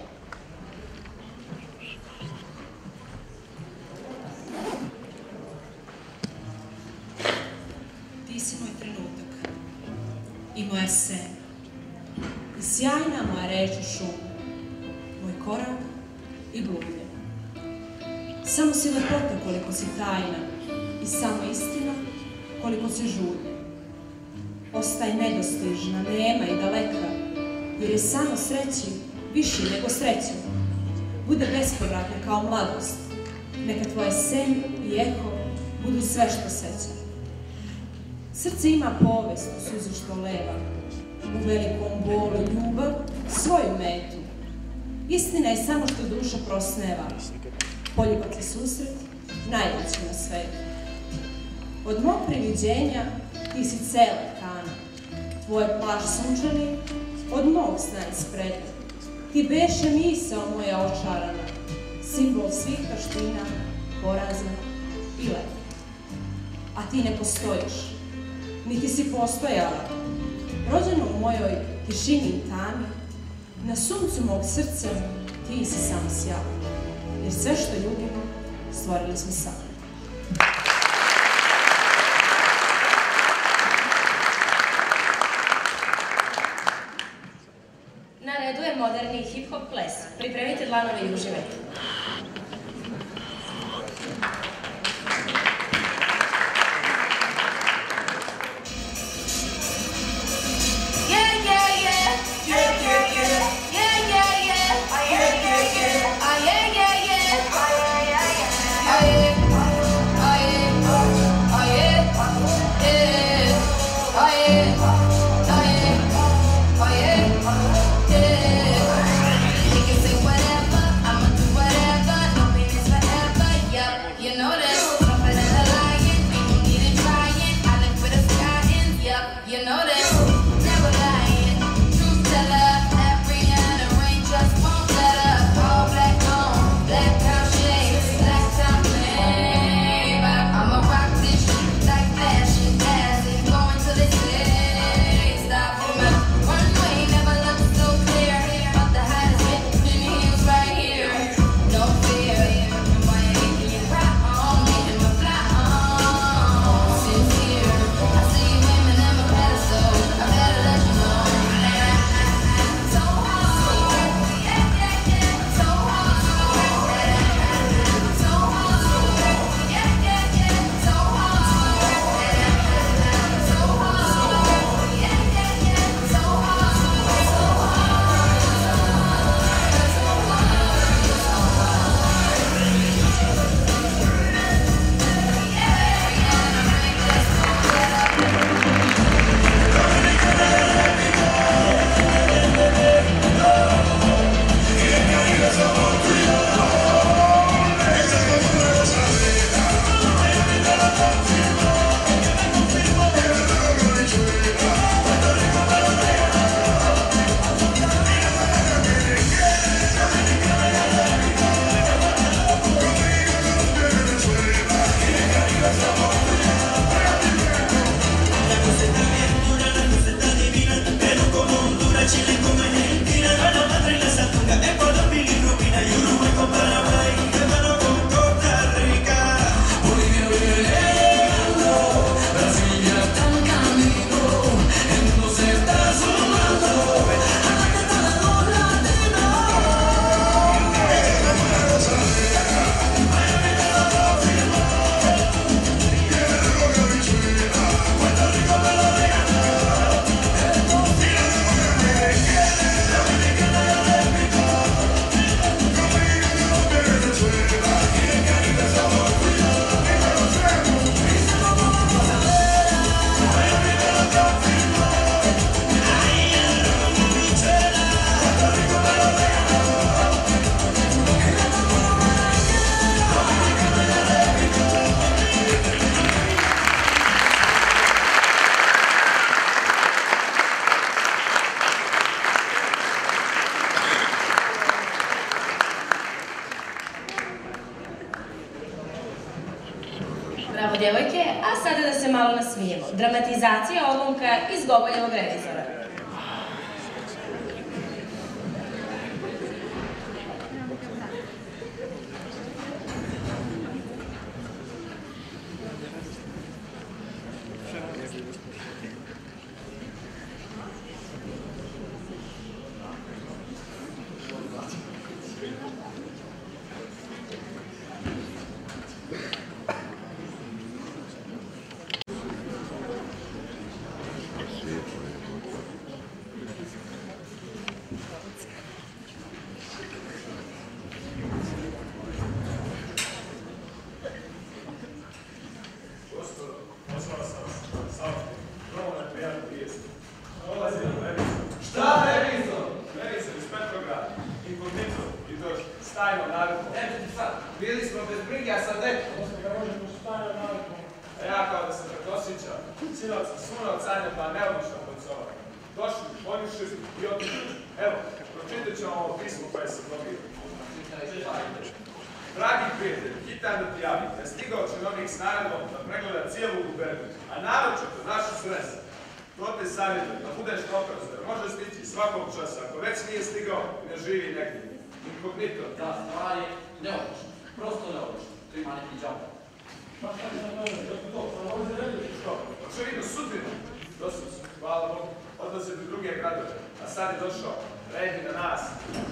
Speaker 2: Ti si moj trenutak i moja sen, i sjajna moja reč u šumu, moj korak i bludnje. Samo si lepota koliko si tajna i samo istina koliko si žudnja. Ostaj nedostižna, nema i daleka, jer je samo sreći viši nego sreća. Bude bespovratna kao mladost, neka tvoje sen i eho budu sve što seća. Srce ima povest u suzu što leva, u velikom bolu ljubav svoju metu. Istina je samo što duša prosneva, poljubati susret najveći na svetu. Od mog priviđenja ti si cela tkana, tvoj plaž sunčani od mog sna ispreda. Ti beše misao moja očarana, simbol svih taština, poraza i leta. A ti ne postojiš, niti si postojala, rođena u mojoj tišini i tami, na suncu mog srca ti si samo sjala, jer sve što ljubimo stvorili smo sami.
Speaker 4: Na redu je moderni hip-hop ples. Pripremite dlanove i uživajte.
Speaker 22: They can say whatever, I'ma do
Speaker 4: zanimljivo. Dramatizacija odlomka iz Gogoljevog revizora.
Speaker 11: Bili smo bez brige, a sad neko. A ja kao da se prekosjećam. Sinoć sam sunao canje, pa neobično poncovao. Došli, ponjušli i otišli. Evo, pročitat ćemo ovo pismo koje sam dobio. Dragi prijatelji, hitan da ti javim, da je stigao činovnik s naredbom da pregleda cijelu gubernu, a naročito našu sresu. To te savjetujem, da budeš oprezan, jer može stići svakog časa, ako već nije stigao, ne živi negdje. Inkognito.
Speaker 3: Da, stvar je neobično. Prosto neobično. Tu ima neki džaba.
Speaker 11: Pa šta je za mene? To, pa ovo se reći što? Očevidno sudbina. Došli su, hvala Bogu, odlaze do druge gradove. A sad je došao, red na nas.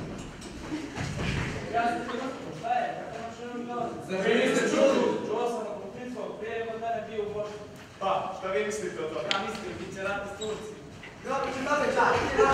Speaker 3: Ja sam ti došao, šta je? Kako imaš jednom gledati?
Speaker 11: Vi niste čuli?
Speaker 3: Čuo sam na konfliktu, prije kod mene bio u Bošku.
Speaker 11: Pa, šta vi mislite o tome?
Speaker 3: Ja mislim, bit će rata s Turci.
Speaker 11: Dobro, će dobe čak.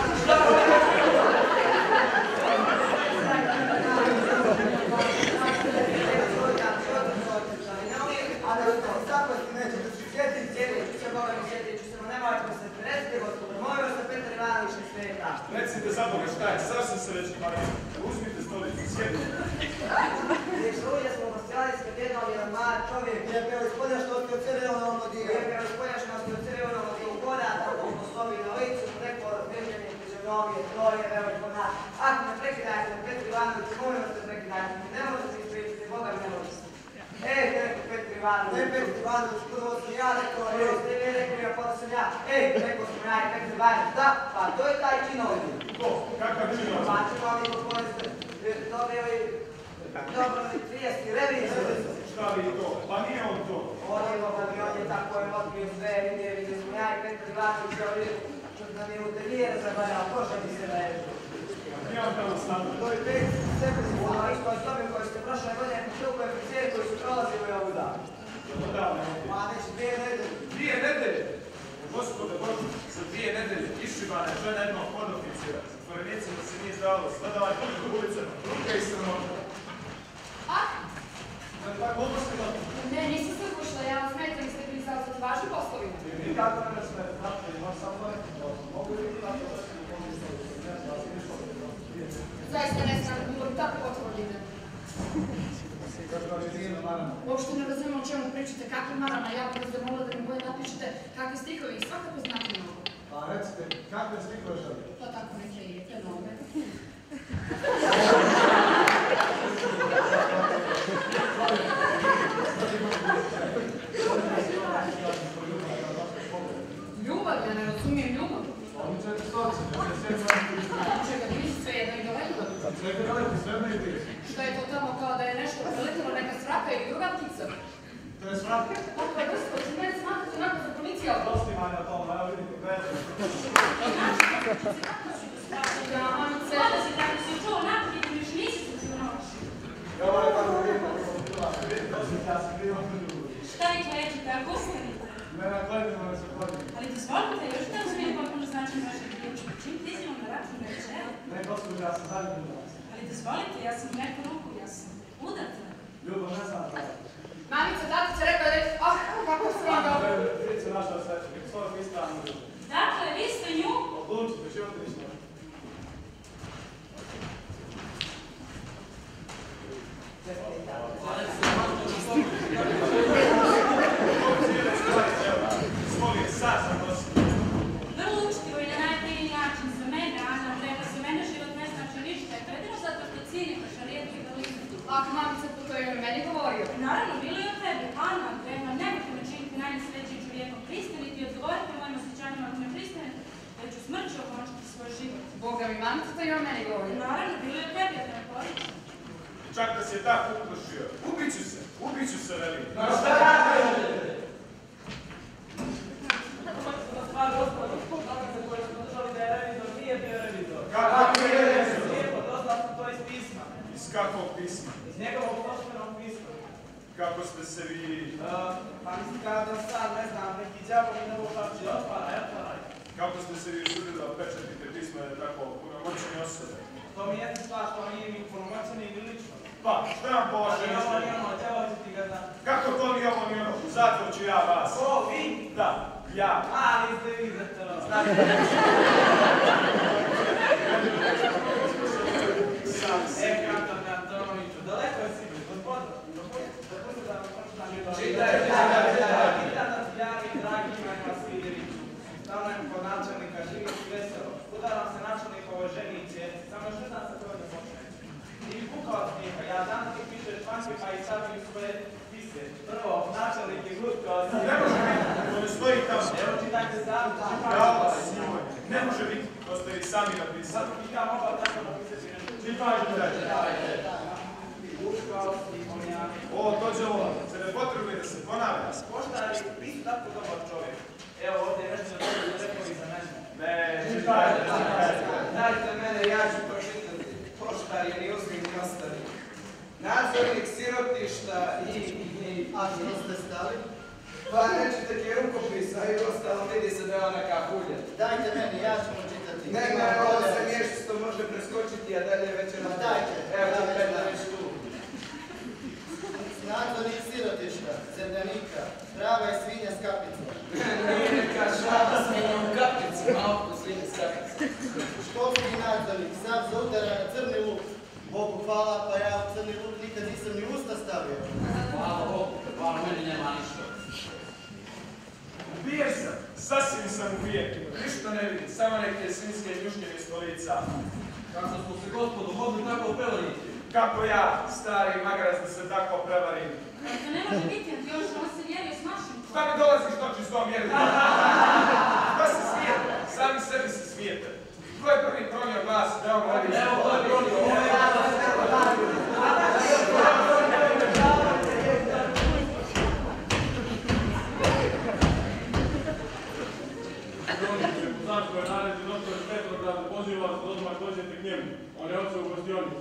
Speaker 11: Recite za Boga šta je, zašto se već imali? Uzmite stolicu, sjedite.
Speaker 22: Nek se uvijek smo postjali s jednom jedan mlad čovjek. Je peo ispodja što ti ocereo na ono dio. Je peo ispodja što ti ocereo na ono dio. Ugoda da to poslovi na licu, preko razmišljenje fizionomije, troje, evo i kod nas. Ako ne prekidajte na Petru Ivanoviću, molim vas da prekidajte. Ne možete se ispričati, Boga mi ne možete. Ej, rekao Petru Ivanović. Ne Petru Ivanović, prvo sam ja rekao, evo ste vi rekli, a potom sam ja. Ej, rekao sam ja i Petru Ivanović. Da, pa to je taj činovnik.
Speaker 11: Ko? Kakav činovnik?
Speaker 22: Pa činovnik u kojem ste dobio i dobro trijeski revizor.
Speaker 11: Šta li to? Pa nije on to.
Speaker 22: On je mogu, on je tako je otkrio sve, vidio, vidio smo ja i Petru Ivanović, ja vidim, što nam je u telijere zabavljao, koša mi se daje.
Speaker 11: Nije on tamo stanu.
Speaker 22: To je pet sekundima, a isto je sobi koji ste prošle godine šuko je oficeri koji su prolazili ovu dan.
Speaker 11: Dobro davno.
Speaker 22: Ma neće dvije nedelje.
Speaker 11: Dvije nedelje? Gospode Bože, za dvije nedelje išibana je žena jednog podoficira. Zatvorenicima se nije zdavalo, sledavanje po ulicama, ruke i sramota.
Speaker 17: A?
Speaker 11: Tako ovo ste da...
Speaker 17: Ne, nisam se ušla, ja vam smetam i ste pristali sa vašim poslovima.
Speaker 11: I kako ne smetam, znate, imam sam to neki posao. Mogu li tako da se upomisliti, ne znam, ali ništa ne znam.
Speaker 17: Zaista ne znam, bilo bi tako potvrđene. Uopšte ne razumijem o čemu pričate, kakve marama, ja bih vas zamolila da mi bolje napišete kakve stihove i svakako znate mnogo.
Speaker 11: Pa recite, kakve stihove želite?
Speaker 17: To tako neke je, fenome. Ljubav, ja ne razumijem ljubav. Čega, ti nisi sve jedno i dovoljno? Što je to tamo kao da je nešto preletilo neka svraka ili druga ptica?
Speaker 11: To je svraka?
Speaker 17: Kako je vrsto, ću mene smatrati onako za provincijal.
Speaker 11: Prosti manja to, evo vidite, gledajte.
Speaker 17: Ja, mamice.
Speaker 19: Kada si tako si čuo naprijed, još nisi se u noći.
Speaker 11: Ja moram tako vidjeti, vidite, osjeti, ja sam bio na ljubu.
Speaker 19: Šta vi klećete, ako ostanite?
Speaker 11: Ne, ne, gledajte, ne se gledajte.
Speaker 19: Ali dozvolite, još da smijem potpuno značim vašeg ključa. Čim prizivam na račun reče?
Speaker 11: Ne, gospodin, ja sam zadnji od vas.
Speaker 19: Ali dozvolite, ja sam neku ruku, ja sam udata.
Speaker 11: Ljubo, ne znam pravo.
Speaker 17: Mamica, tatica rekao da je... Ah, kako se vam dobro.
Speaker 11: Vidite naša sreća, nek svoj vi stranu ljubu.
Speaker 19: Dakle, vi ste nju?
Speaker 11: Odlučite, što ti ništa.
Speaker 19: Vrlo učitivo i na najpriji način za mene, Ana Andrejeva, za mene život ne znači ništa. Jedino zato što cijenite šarijetu i veliku.
Speaker 17: Ah, mamica, po to je meni govorio.
Speaker 19: Naravno, bilo je o tebi. Ana Andrejeva, nemojte me činiti najnesrećim čovjekom. Pristanite
Speaker 17: i o meni govori.
Speaker 18: Naravno, bilo je prijatelj Polić.
Speaker 5: Čak da se tako uplašio. Ubiću se, ubiću se, veli.
Speaker 3: Ma šta radite?
Speaker 6: Pa gospodo, dokaze koje smo držali da je revizor, nije bio revizor.
Speaker 5: Kako nije revizor?
Speaker 6: Lijepo, doznali smo to iz pisma.
Speaker 5: Iz kakvog pisma?
Speaker 6: Iz njegovog službenog pisma.
Speaker 5: Kako ste se vi...
Speaker 6: Pa mislim kada sam, ne znam, neki djavo mi ne uopće otvaraj, otvaraj.
Speaker 5: Kako ste se vi žurili da pečatite pismo je tako punomoćene osobe?
Speaker 6: To mi je stvar što nije mi punomoćene ili lično.
Speaker 5: Pa, šta vam po vaše
Speaker 6: mišljenje? Ali ovo nije ono, djavo ću ti ga znam.
Speaker 5: Kako to nije ovo nije ono? U zatvor ću ja vas.
Speaker 6: O, vi?
Speaker 5: Da, ja.
Speaker 6: A, niste vi za to. Znate. E, Kantor Antoniću, daleko je si, gospodo. Dopustite da vam pročitam jedno.
Speaker 11: Čitaj, čitaj, čitaj.
Speaker 6: Vidanac, Jari, dragi Ivan Vasiljeviću. Stanujem kod načelnika, živim si veselo. Udaram se načelnikovoj ženi i cijeci. Samo još ne znam sa kojoj da počnem. I pukao od smijeha, ja dan ti pišeš članke pa i stavim svoje pise. Prvo, načelnik je glutkao si.
Speaker 5: Ne može biti, to ne stoji tamo.
Speaker 6: Evo čitajte sami.
Speaker 5: Bravo, Simoj. Ne može biti, to ste vi sami napisali.
Speaker 6: Sad bih ja mogao tako napisati nešto.
Speaker 5: Čitajte dalje.
Speaker 6: Glutkao si, konjak.
Speaker 5: O, dođe ovo, se ne potrebuje da se ponavlja.
Speaker 6: Poštari, vi ste tako dobar čovjek. Evo ovdje je nešto dobro rekao i za mene.
Speaker 5: Ne, čitajte, čitajte.
Speaker 11: Dajte mene, ja ću pročitati. Poštari, ni uzmi, ni ostali. Nadzornik sirotišta i...
Speaker 22: A što ste stali?
Speaker 11: Pa neću take rukopisa i ostalo vidi se da je ona kahulja.
Speaker 22: Dajte meni, ja ću pročitati.
Speaker 11: Ne, ne, ovo se mješisto može preskočiti, a dalje već je na...
Speaker 22: Dajte.
Speaker 11: Evo ti Petra već tu.
Speaker 22: Nadzornik sirotišta, Zerdanika, prava i svinja s kapicom.
Speaker 11: Nije neka šala svinja u kapici, malo po svinja s kapicom.
Speaker 22: Školski nadzornik, sav za udara na crni luk. Bogu hvala, pa ja u crni luk nikad nisam ni usta stavio.
Speaker 3: Hvala Bogu, hvala, meni nema ništa.
Speaker 5: Ubijen sam, sasvim sam ubijen. Ništa ne vidim, samo neke svinjske ljuške iz stolica.
Speaker 3: Kako smo se gospodu mogli tako prevariti?
Speaker 5: Kako ja, stari magarac, da se tako prevarim?
Speaker 18: To ne može biti, a ti još on se mjerio s našim.
Speaker 5: Šta mi dolaziš toči s tom mjerom? Šta se smijete? Sami sebi se smijete. Ko je prvi pronio glas? Evo ga vidim.
Speaker 3: Evo, ko je pronio? Ovo je ja,
Speaker 5: Zašto je naređi doktor Petrograd, poziva vas da odmah dođete k njemu. On je odsao u gostionicu.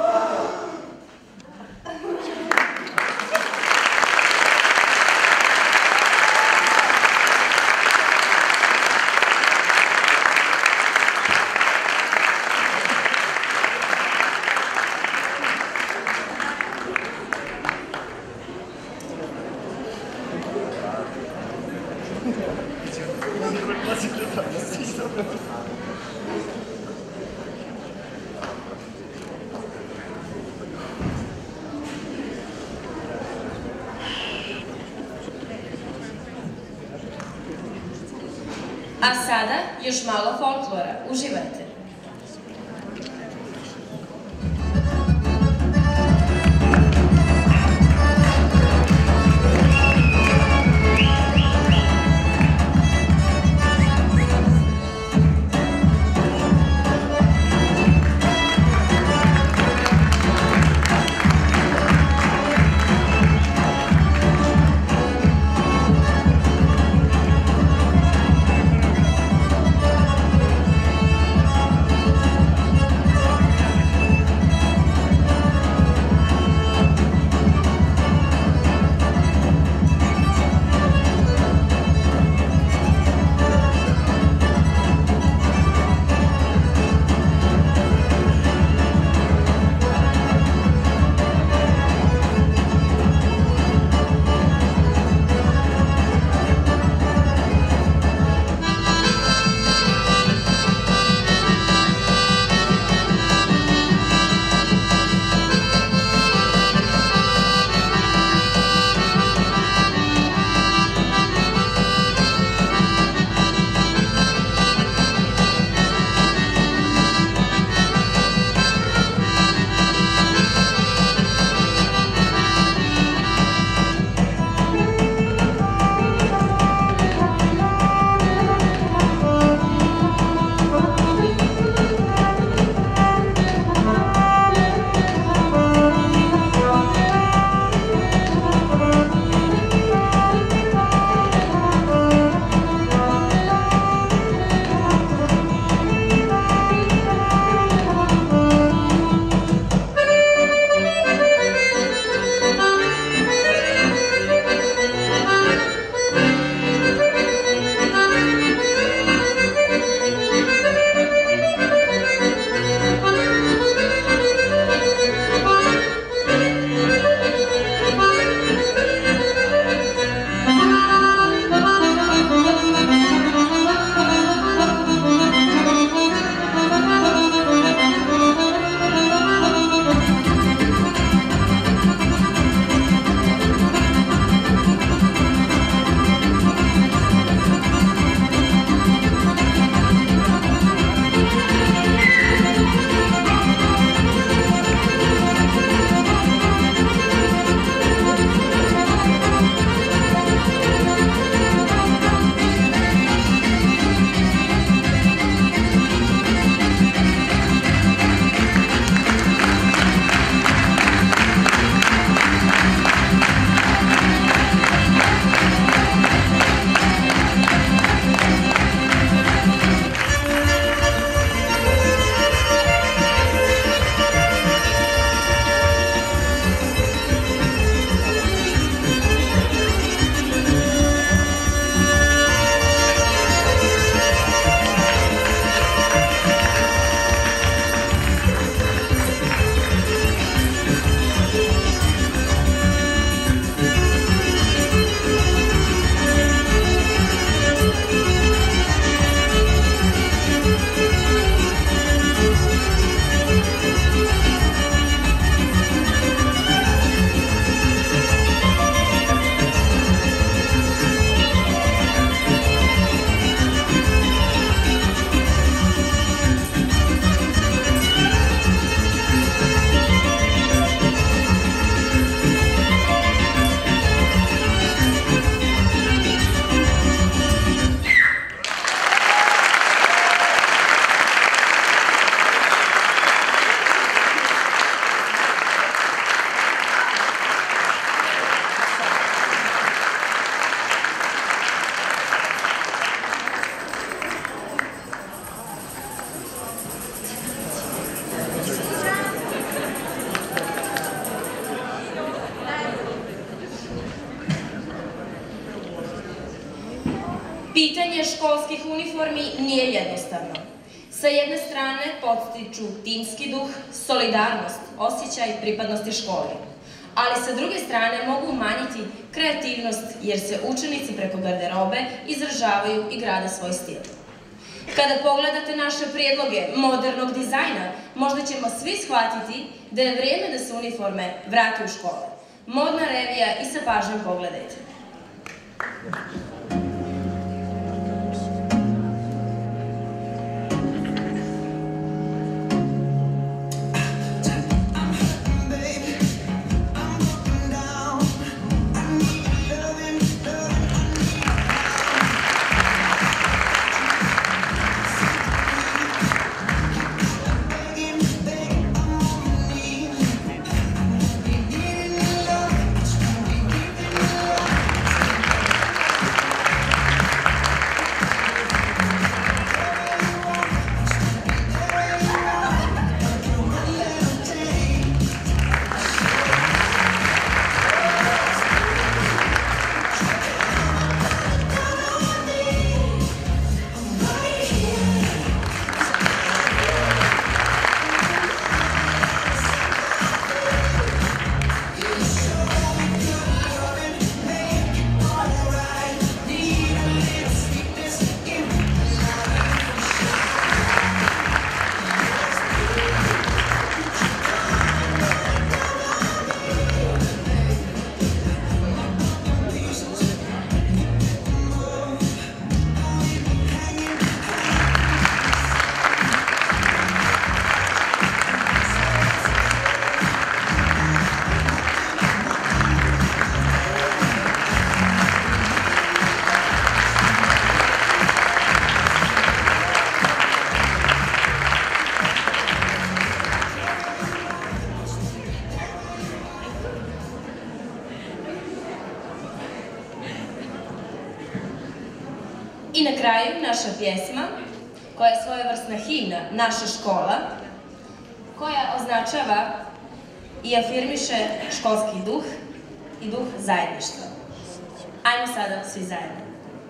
Speaker 4: A sada još malo folklora. Uživajte.
Speaker 21: Thank
Speaker 4: Nošenje školskih uniformi nije jednostavno. Sa jedne strane podstiču timski duh, solidarnost, osjećaj pripadnosti školi. Ali sa druge strane mogu umanjiti kreativnost jer se učenici preko garderobe izražavaju i grade svoj stil. Kada pogledate naše prijedloge modernog dizajna, možda ćemo svi shvatiti da je vrijeme da se uniforme vrate u škole. Modna revija i sa pažnjom pogledajte. I na kraju naša pjesma, koja je svojevrsna himna, naša škola, koja označava i afirmiše školski duh i duh zajedništva. Ajmo sada svi zajedno.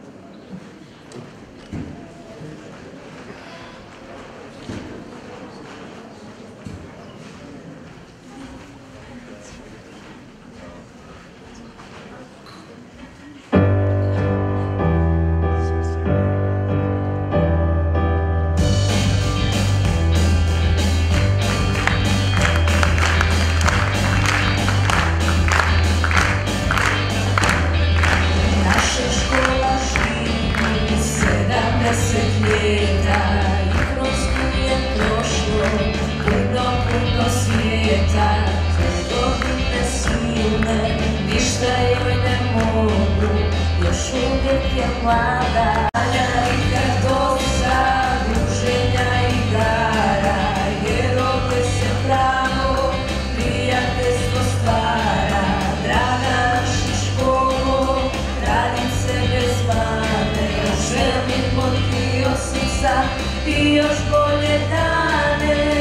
Speaker 21: I još bolje dane.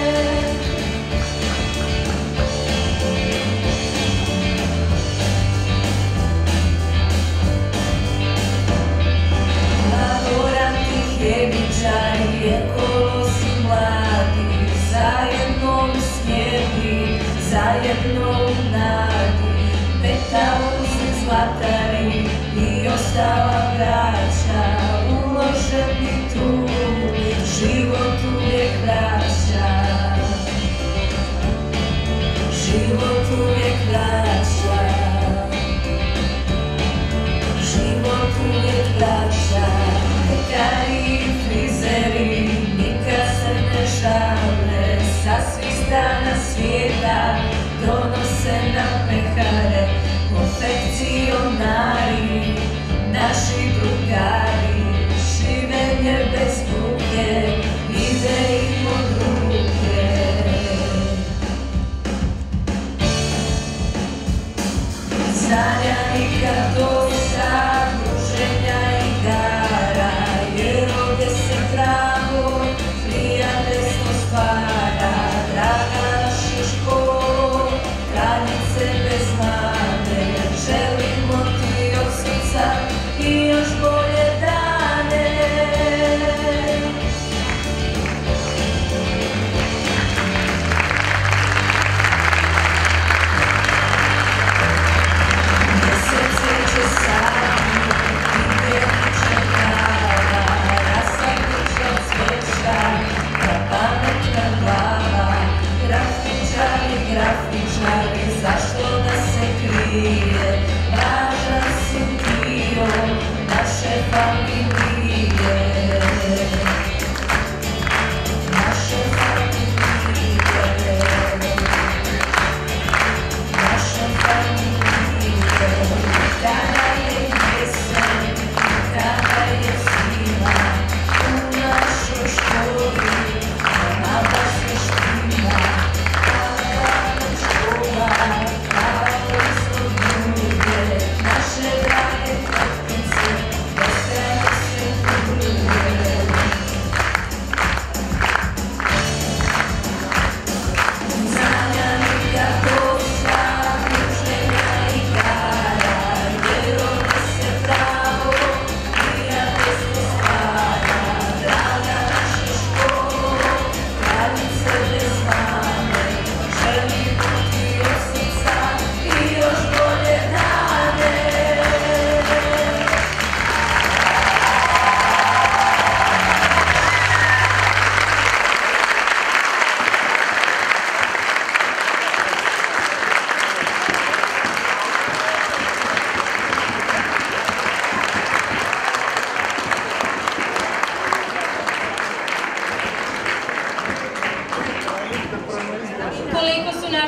Speaker 21: Laboranti, hemičari, ekolozi mladi, zajedno u snijegi, zajedno u nadi, metalci, zlatari i ostala braća, uloženi trud, život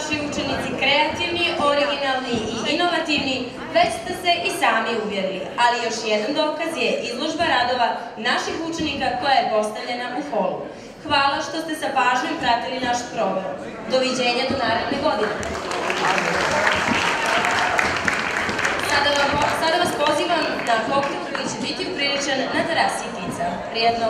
Speaker 4: vaši učenici kreativni, originalni i inovativni, već ste se i sami uvjerili, ali još jedan dokaz je izložba radova naših učenika koja je postavljena u holu. Hvala što ste sa pažnjom pratili naš program. Doviđenja do naredne godine. Sada, vam, sada vas pozivam na koktel koji će biti upriličen na terasi Tica. Prijetno!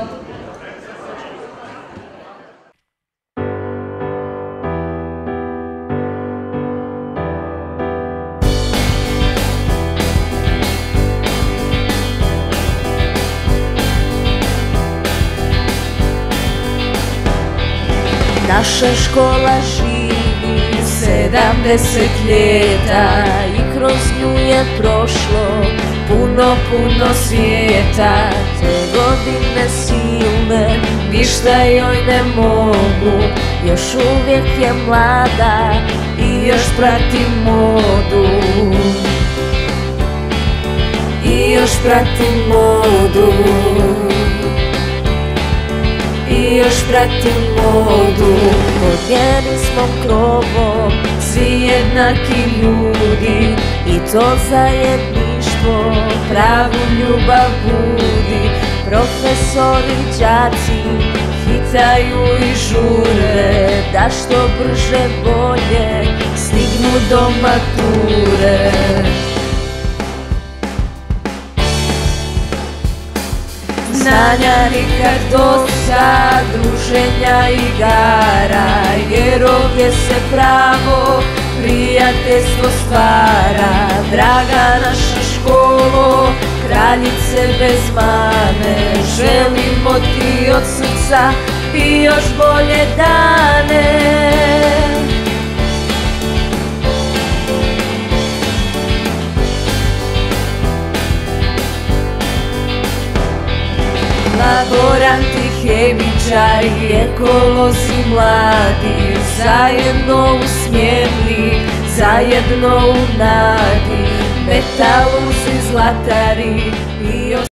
Speaker 21: Naša škola živi sedamdeset ljeta i kroz nju je prošlo puno, puno svijeta. Te godine silne ništa joj ne mogu, još uvijek je mlada i još prati modu. I još prati modu. I još pratim modu. Pod njenim smo krovom svi jednaki ljudi i to zajedništvo pravu ljubav budi. Profesori, đaci hitaju i žure da što brže bolje stignu do mature. Znanja nikad dosta, druženja i igara, jer ovdje se pravo prijateljstvo stvara. Draga naša školo, kraljice bez mane, želimo ti od srca i još bolje dane. Laboranti, hemičari, ekolozi mladi, zajedno usmjerni, zajedno u nadi, metaluzi, zlatari i